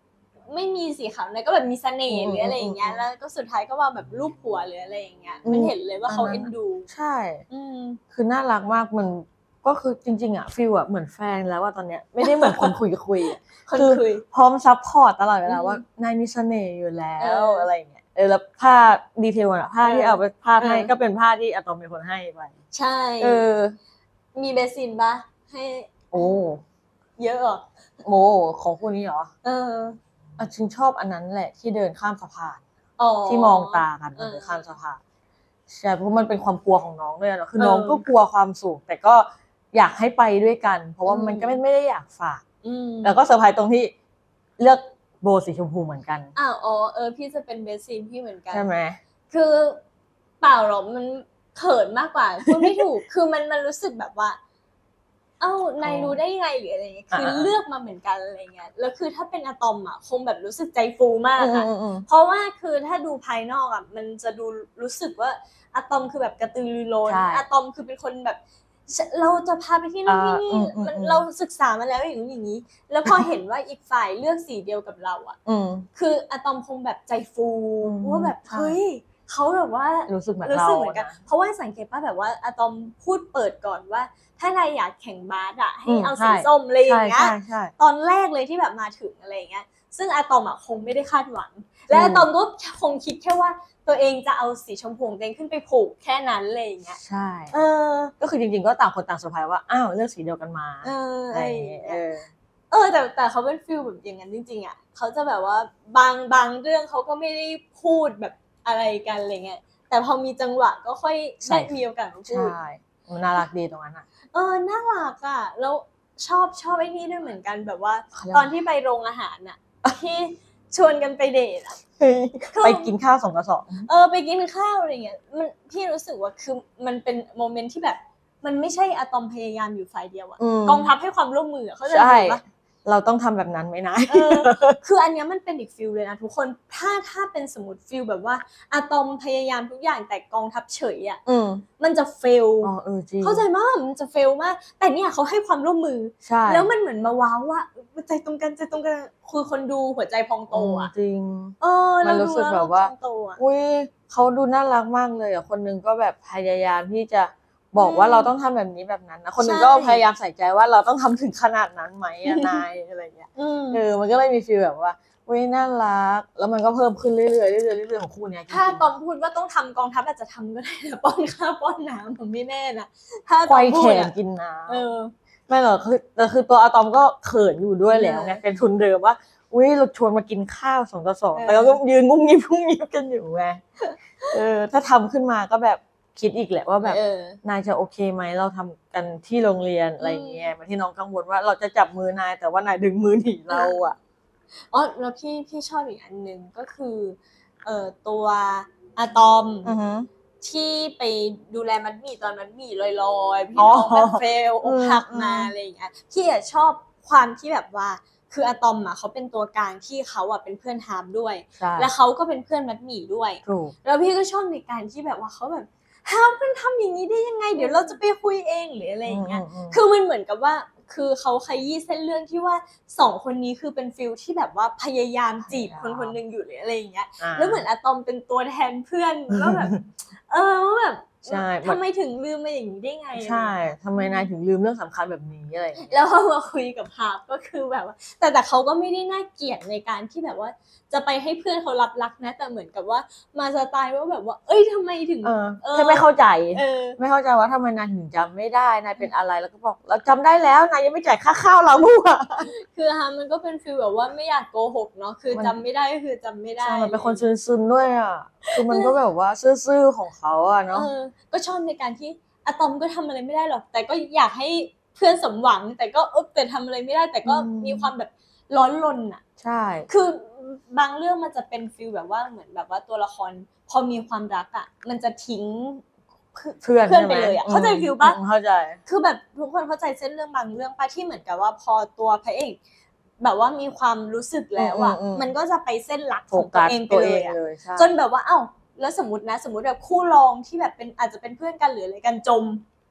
ไม่มีสีขาวนายก็แบบมีเสน่ห์หรืออะไรอย่างเงี้ยแล้วก็สุดท้ายก็มาแบบรูปหัวหรืออะไรอย่างเงี้ยมันเห็นเลยว่าเขาเอ็นดูใช่คือน่ารักมากมันก็คือจริงๆอ่ะฟีลอ่ะเหมือนแฟนแล้วว่าตอนเนี้ยไม่ได้เหมือนคนคุยคือพร้อมซัพพอร์ตตลอดเวลาว่านายมีเสน่ห์อยู่แล้วอะไรอย่างเงี้ยแล้วผ้าดีเทลอ่ะผ้าที่เอาไปผ้าให้ก็เป็นผ้าที่อะตอมเป็นคนให้ไปใช่มีเบสซินปะให้โอ้เยอะเหรอโมของคู่นี้เหรอจริงชอบอันนั้นแหละที่เดินข้ามสะพานที่มองตากันเดินข้ามสะพานใช่เพราะมันเป็นความกลัวของน้องด้วยนะคือน้องก็กลัวความสูงแต่ก็อยากให้ไปด้วยกันเพราะว่ามันก็ไม่ได้อยากฝากแล้วก็เซอร์ไพรส์ตรงที่เลือกโบสีชมพูเหมือนกันพี่จะเป็นเบสซีนพี่เหมือนกันใช่ไหมคือเปล่าหรอกมันเขินมากกว่าพูดไม่ถูกคือมันรู้สึกแบบว่านายรู้ได้ยังไงหรืออะไรเงี้ยคือเลือกมาเหมือนกันอะไรเงี้ยแล้วคือถ้าเป็นอะตอมอ่ะคงแบบรู้สึกใจฟูมากอ่ะเพราะว่าคือถ้าดูภายนอกอ่ะมันจะดูรู้สึกว่าอะตอมคือแบบกระตือรือร้นอะตอมคือเป็นคนแบบเราจะพาไปที่นู่นที่นี่เราศึกษามาแล้วอย่างนี้แล้วพอเห็นว่าอีกฝ่ายเลือกสีเดียวกับเราอ่ะคืออะตอมคงแบบใจฟูว่าแบบเฮ้ยเขาแบบว่ารู้สึกเหมือนกันเพราะว่าสังเกตป่ะแบบว่าอะตอมพูดเปิดก่อนว่าถ้านายอยากแข่งบาสอ่ะให้เอาสีส้มอะไรอย่างเงี้ยตอนแรกเลยที่แบบมาถึงอะไรอย่างเงี้ยซึ่งอะตอมอ่ะคงไม่ได้คาดหวังและอะตอมก็คงคิดแค่ว่าตัวเองจะเอาสีชมพูตัวเองขึ้นไปผูกแค่นั้นเลยอย่างเงี้ยใช่ก็คือจริงๆก็ต่างคนต่างเซอร์ไพรส์ว่าอ้าวเลือกสีเดียวกันมาอะไรอย่างเงี้ยแต่เขาเป็นฟีลแบบอย่างนั้นจริงๆอ่ะเขาจะแบบว่าบางเรื่องเขาก็ไม่ได้พูดแบบอะไรกันอะไรเงี้ยแต่พอมีจังหวะก็ค่อยได้มีโอกาสพูดใช่มันน่ารักดีตรงนั้นอ่ะน่ารักอ่ะแล้วชอบไอ้นี่ด้วยเหมือนกันแบบว่าตอนที่ไปโรงอาหารน่ะที่ชวนกันไปเดทอ่ะไปกินข้าว2 ต่อ 2ไปกินข้าวอะไรเงี้ยมันพี่รู้สึกว่าคือมันเป็นโมเมนต์ที่แบบมันไม่ใช่อะตอมพยายามอยู่ฝ่ายเดียวอ่ะกองทัพให้ความร่วมมือเขาจะบอกว่าเราต้องทำแบบนั้นไหมนะคืออันนี้มันเป็นอีกฟิลเลยนะทุกคนถ้าเป็นสมมติฟิลแบบว่าอะตอมพยายามทุกอย่างแต่กองทัพเฉยอ่ะมันจะเฟลเข้าใจมากมันจะเฟลมากแต่เนี่ยเขาให้ความร่วมมือแล้วมันเหมือนมาว้าวว่าใจตรงกันคือคนดูหัวใจพองโตอ่ะจริงมันรู้สึกแบบว่าอุ้ยเขาดูน่ารักมากเลยอ่ะคนนึงก็แบบพยายามที่จะบอกว่าเราต้องทำแบบนี้แบบนั้นนะคนหนึ่งก็พยายามใส่ใจว่าเราต้องทำถึงขนาดนั้นไหมนายอะไรเงี้ยมันก็เลยมีฟีลแบบว่าอุ้ยน่ารักแล้วมันก็เพิ่มขึ้นเรื่อยๆของคู่เนี้ยถ้าตอมพูดว่าต้องทำกองทัพอาจจะทำก็ได้นะป้อนข้าวป้อนน้ำผมไม่แน่นะถ้าควายแขนกินน้ำไม่หรอกคือตัวอะตอมก็เขินอยู่ด้วยแล้วไงเป็นทุนเดิมว่าอุ้ยเราชวนมากินข้าว2 ต่อ 2แต่เราก็ยืนงุ้มงิ้มกันอยู่ไงถ้าทำขึ้นมาก็แบบคิดอีกแหละว่าแบบนายจะโอเคไหมเราทำกันที่โรงเรียนอะไรเงี้ยที่น้องกังวลว่าเราจะจับมือนายแต่ว่านายดึงมือหนีเราอ่ะแล้วพี่ชอบอีกอันนึงก็คือตัวอะตอมที่ไปดูแลมัดหมี่ตอนมัดหมี่ลอยๆพี่น้องแบบเฟลอกหักมาอะไรอย่างเงี้ยพี่ชอบความที่แบบว่าคืออะตอมเขาเป็นตัวกลางที่เขาเป็นเพื่อนฮาร์ปด้วยและเขาก็เป็นเพื่อนมัดหมี่ด้วยแล้วพี่ก็ชอบในการที่แบบว่าเขาแบบฮาร์ปมันทำอย่างนี้ได้ยังไงเดี๋ยวเราจะไปคุยเองหรืออะไรอย่างเงี้ยคือมันเหมือนกับว่าคือเขาขยี้เส้นเรื่องที่ว่า2 คนนี้คือเป็นฟิลที่แบบว่าพยายามจีบคนนึงอยู่หรืออะไรอย่างเงี้ยแล้วเหมือนอะตอมเป็นตัวแทนเพื่อนก็แบบแบบทำไมถึงลืมมาอย่างนี้ได้ไงใช่ทำไมนายถึงลืมเรื่องสำคัญแบบนี้อะไรแล้วพอมาคุยกับฮาร์ปก็คือแบบว่าแต่เขาก็ไม่ได้น่าเกลียดในการที่แบบว่าจะไปให้เพื่อนเขารับรักนะแต่เหมือนกับว่ามาสไตล์ว่าแบบว่าทำไมถึงแค่ไม่เข้าใจไม่เข้าใจว่าทำไมนายถึงจำไม่ได้นายเป็นอะไรแล้วก็บอกเราจำได้แล้วนายยังไม่จ่ายค่าข้าวเรามั่วคือฮาร์ปมันก็เป็นฟีลแบบว่าไม่อยากโกหกเนาะคือจำไม่ได้ก็คือจำไม่ได้มันเป็นคนซึนๆด้วยอ่ะคือมันก็แบบว่าซื่อๆของเขาอ่ะเนาะก็ชอบในการที่อะตอมก็ทำอะไรไม่ได้หรอกแต่ก็อยากให้เพื่อนสมหวังแต่ก็แต่ทำอะไรไม่ได้แต่ก็มีความแบบร้อนรนอ่ะใช่คือบางเรื่องมันจะเป็นฟีลแบบว่าเหมือนแบบว่าตัวละครพอมีความรักอ่ะมันจะทิ้งเพื่อนไปเลยอ่ะเข้าใจฟีลป่ะเข้าใจคือแบบทุกคนเข้าใจเส้นเรื่องบางเรื่องป่ะที่เหมือนกับว่าพอตัวพระเอกแบบว่ามีความรู้สึกแล้วอ่ะมันก็จะไปเส้นรักของตัวเองไปเลยอ่ะจนแบบว่าแล้วสมมติแบบคู่รองที่แบบเป็นอาจจะเป็นเพื่อนกันหรืออะไรกันจม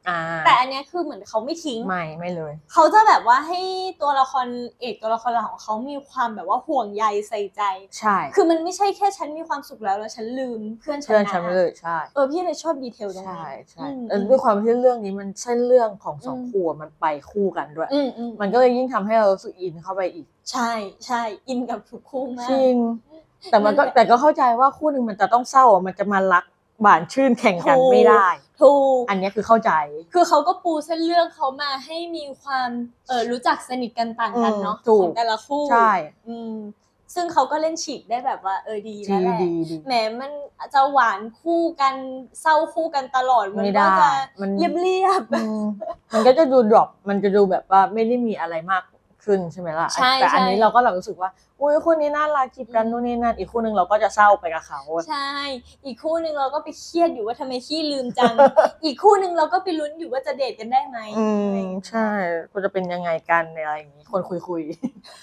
แต่อันเนี้ยคือเหมือนเขาไม่ทิ้งไม่เลยเขาจะแบบว่าให้ตัวละครเอกตัวละครหลักของเขามีความแบบว่าห่วงใยใส่ใจใช่คือมันไม่ใช่แค่ฉันมีความสุขแล้วฉันลืมเพื่อนฉันเพื่อนฉันเลยใช่พี่เลยชอบดีเทลตรงนี้ใช่ด้วยความที่เรื่องนี้มันเส้นเรื่องของสองคู่มันไปคู่กันด้วยมันก็เลยยิ่งทำให้เรารู้สึกอินเข้าไปอีกใช่อินกับทุกคู่มากจริงแต่ก็เข้าใจว่าคู่นึงมันจะต้องเศร้ามันจะมารักหวานชื่นแข่งกันไม่ได้ถูกอันนี้คือเข้าใจคือเขาก็ปูเส้นเรื่องเขามาให้มีความรู้จักสนิทกันต่างกันเนาะของแต่ละคู่ใช่ซึ่งเขาก็เล่นฉีกได้แบบว่าดีแล้วแหละแหมมันจะหวานคู่กันเศร้าคู่กันตลอดมันก็จะเรียบมันก็จะดูดรอปมันจะดูแบบว่าไม่ได้มีอะไรมากขึ้นใช่ไหมล่ะแต่อันนี้เราก็รู้สึกว่าอุ้ยคู่นี้น่ารักจีบกันนู่นนี่นั่นอีกคู่นึงเราก็จะเศร้าไปกับเขาใช่อีกคู่นึงเราก็ไปเครียดอยู่ว่าทำไมขี้ลืมจัง อีกคู่นึงเราก็ไปลุ้นอยู่ว่าจะเดทกันได้ไหมใช่ก็จะเป็นยังไงกันอะไรอย่างนี้คนคุย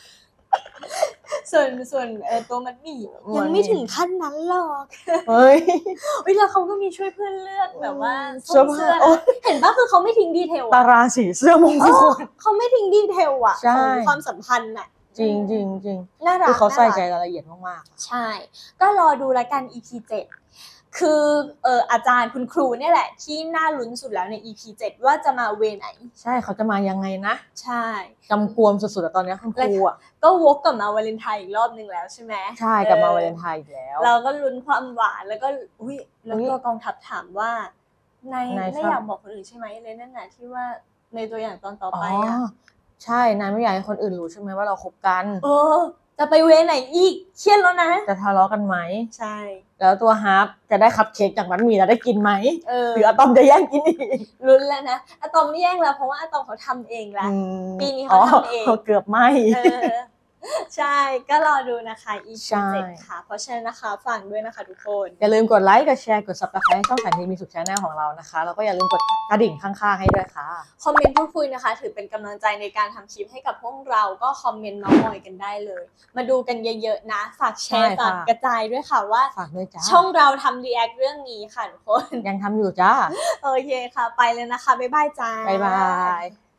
ส่วนตัวมัดหมี่ยังไม่ถึงขั้นนั้นหรอกเฮ้ยแล้วเขาก็มีช่วยเพื่อนเลือกแบบว่าเสื้อเห็นป่ะคือเขาไม่ทิ้งดีเทลตารางสีเสื้อมงคลเขาไม่ทิ้งดีเทลอ่ะของความสัมพันธ์อ่ะจริงจริงจริงน่ารักเขาใส่ใจรายละเอียดมากๆใช่ก็รอดูรายการ EP 7คืออาจารย์คุณครูเนี่ยแหละที่น่าลุ้นสุดแล้วใน EP 7ว่าจะมาเวไหนใช่เขาจะมายังไงนะใช่กำกวมสุดๆตอนนี้คุณครูอ่ะก็วกกลับมาวาเลนไทน์อีกรอบนึงแล้วใช่ไหมใช่กลับมาวาเลนไทน์อีกแล้วเราก็ลุ้นความหวานแล้วก็แล้วตัวกองทัพถามว่าในไม่อยากบอกคนอื่นใช่ไหมเลยนั่นน่ะที่ว่าในตัวอย่างตอนต่อไปอ่ะใช่นายไม่อยากให้คนอื่นรู้ใช่ไหมว่าเราคบกันจะไปเวไหนอีกเครียดแล้วนะจะทะเลาะกันไหมใช่แล้วตัวฮาร์ปจะได้คัพเค้กจากมันมีแล้วได้กินไหมหรืออะตอมจะแย่งกินอีกลุ้นแล้วนะอะตอมไม่แย่งแล้วเพราะว่าอะตอมเขาทำเองแล้วปีนี้เขาทำเองเกือบไม่ใช่ก็รอดูนะคะ EP 7ค่ะเพราะฉะนั้นนะคะฟังด้วยนะคะทุกคนอย่าลืมกดไลค์กดแชร์กด Subscribe ช่องแสนดีมีสุข Channel ของเรานะคะแล้วก็อย่าลืมกดกระดิ่งข้างๆให้ด้วยค่ะคอมเมนต์พูดคุยนะคะถือเป็นกำลังใจในการทำคลิปให้กับพวกเราก็คอมเมนต์มาหน่อยกันได้เลยมาดูกันเยอะๆนะฝากแชร์ฝากกระจายด้วยค่ะว่าช่องเราทำ react เรื่องนี้ค่ะทุกคนยังทำอยู่จ้าโอเคค่ะไปเลยนะคะบ๊ายบายจ้าบ๊ายบาย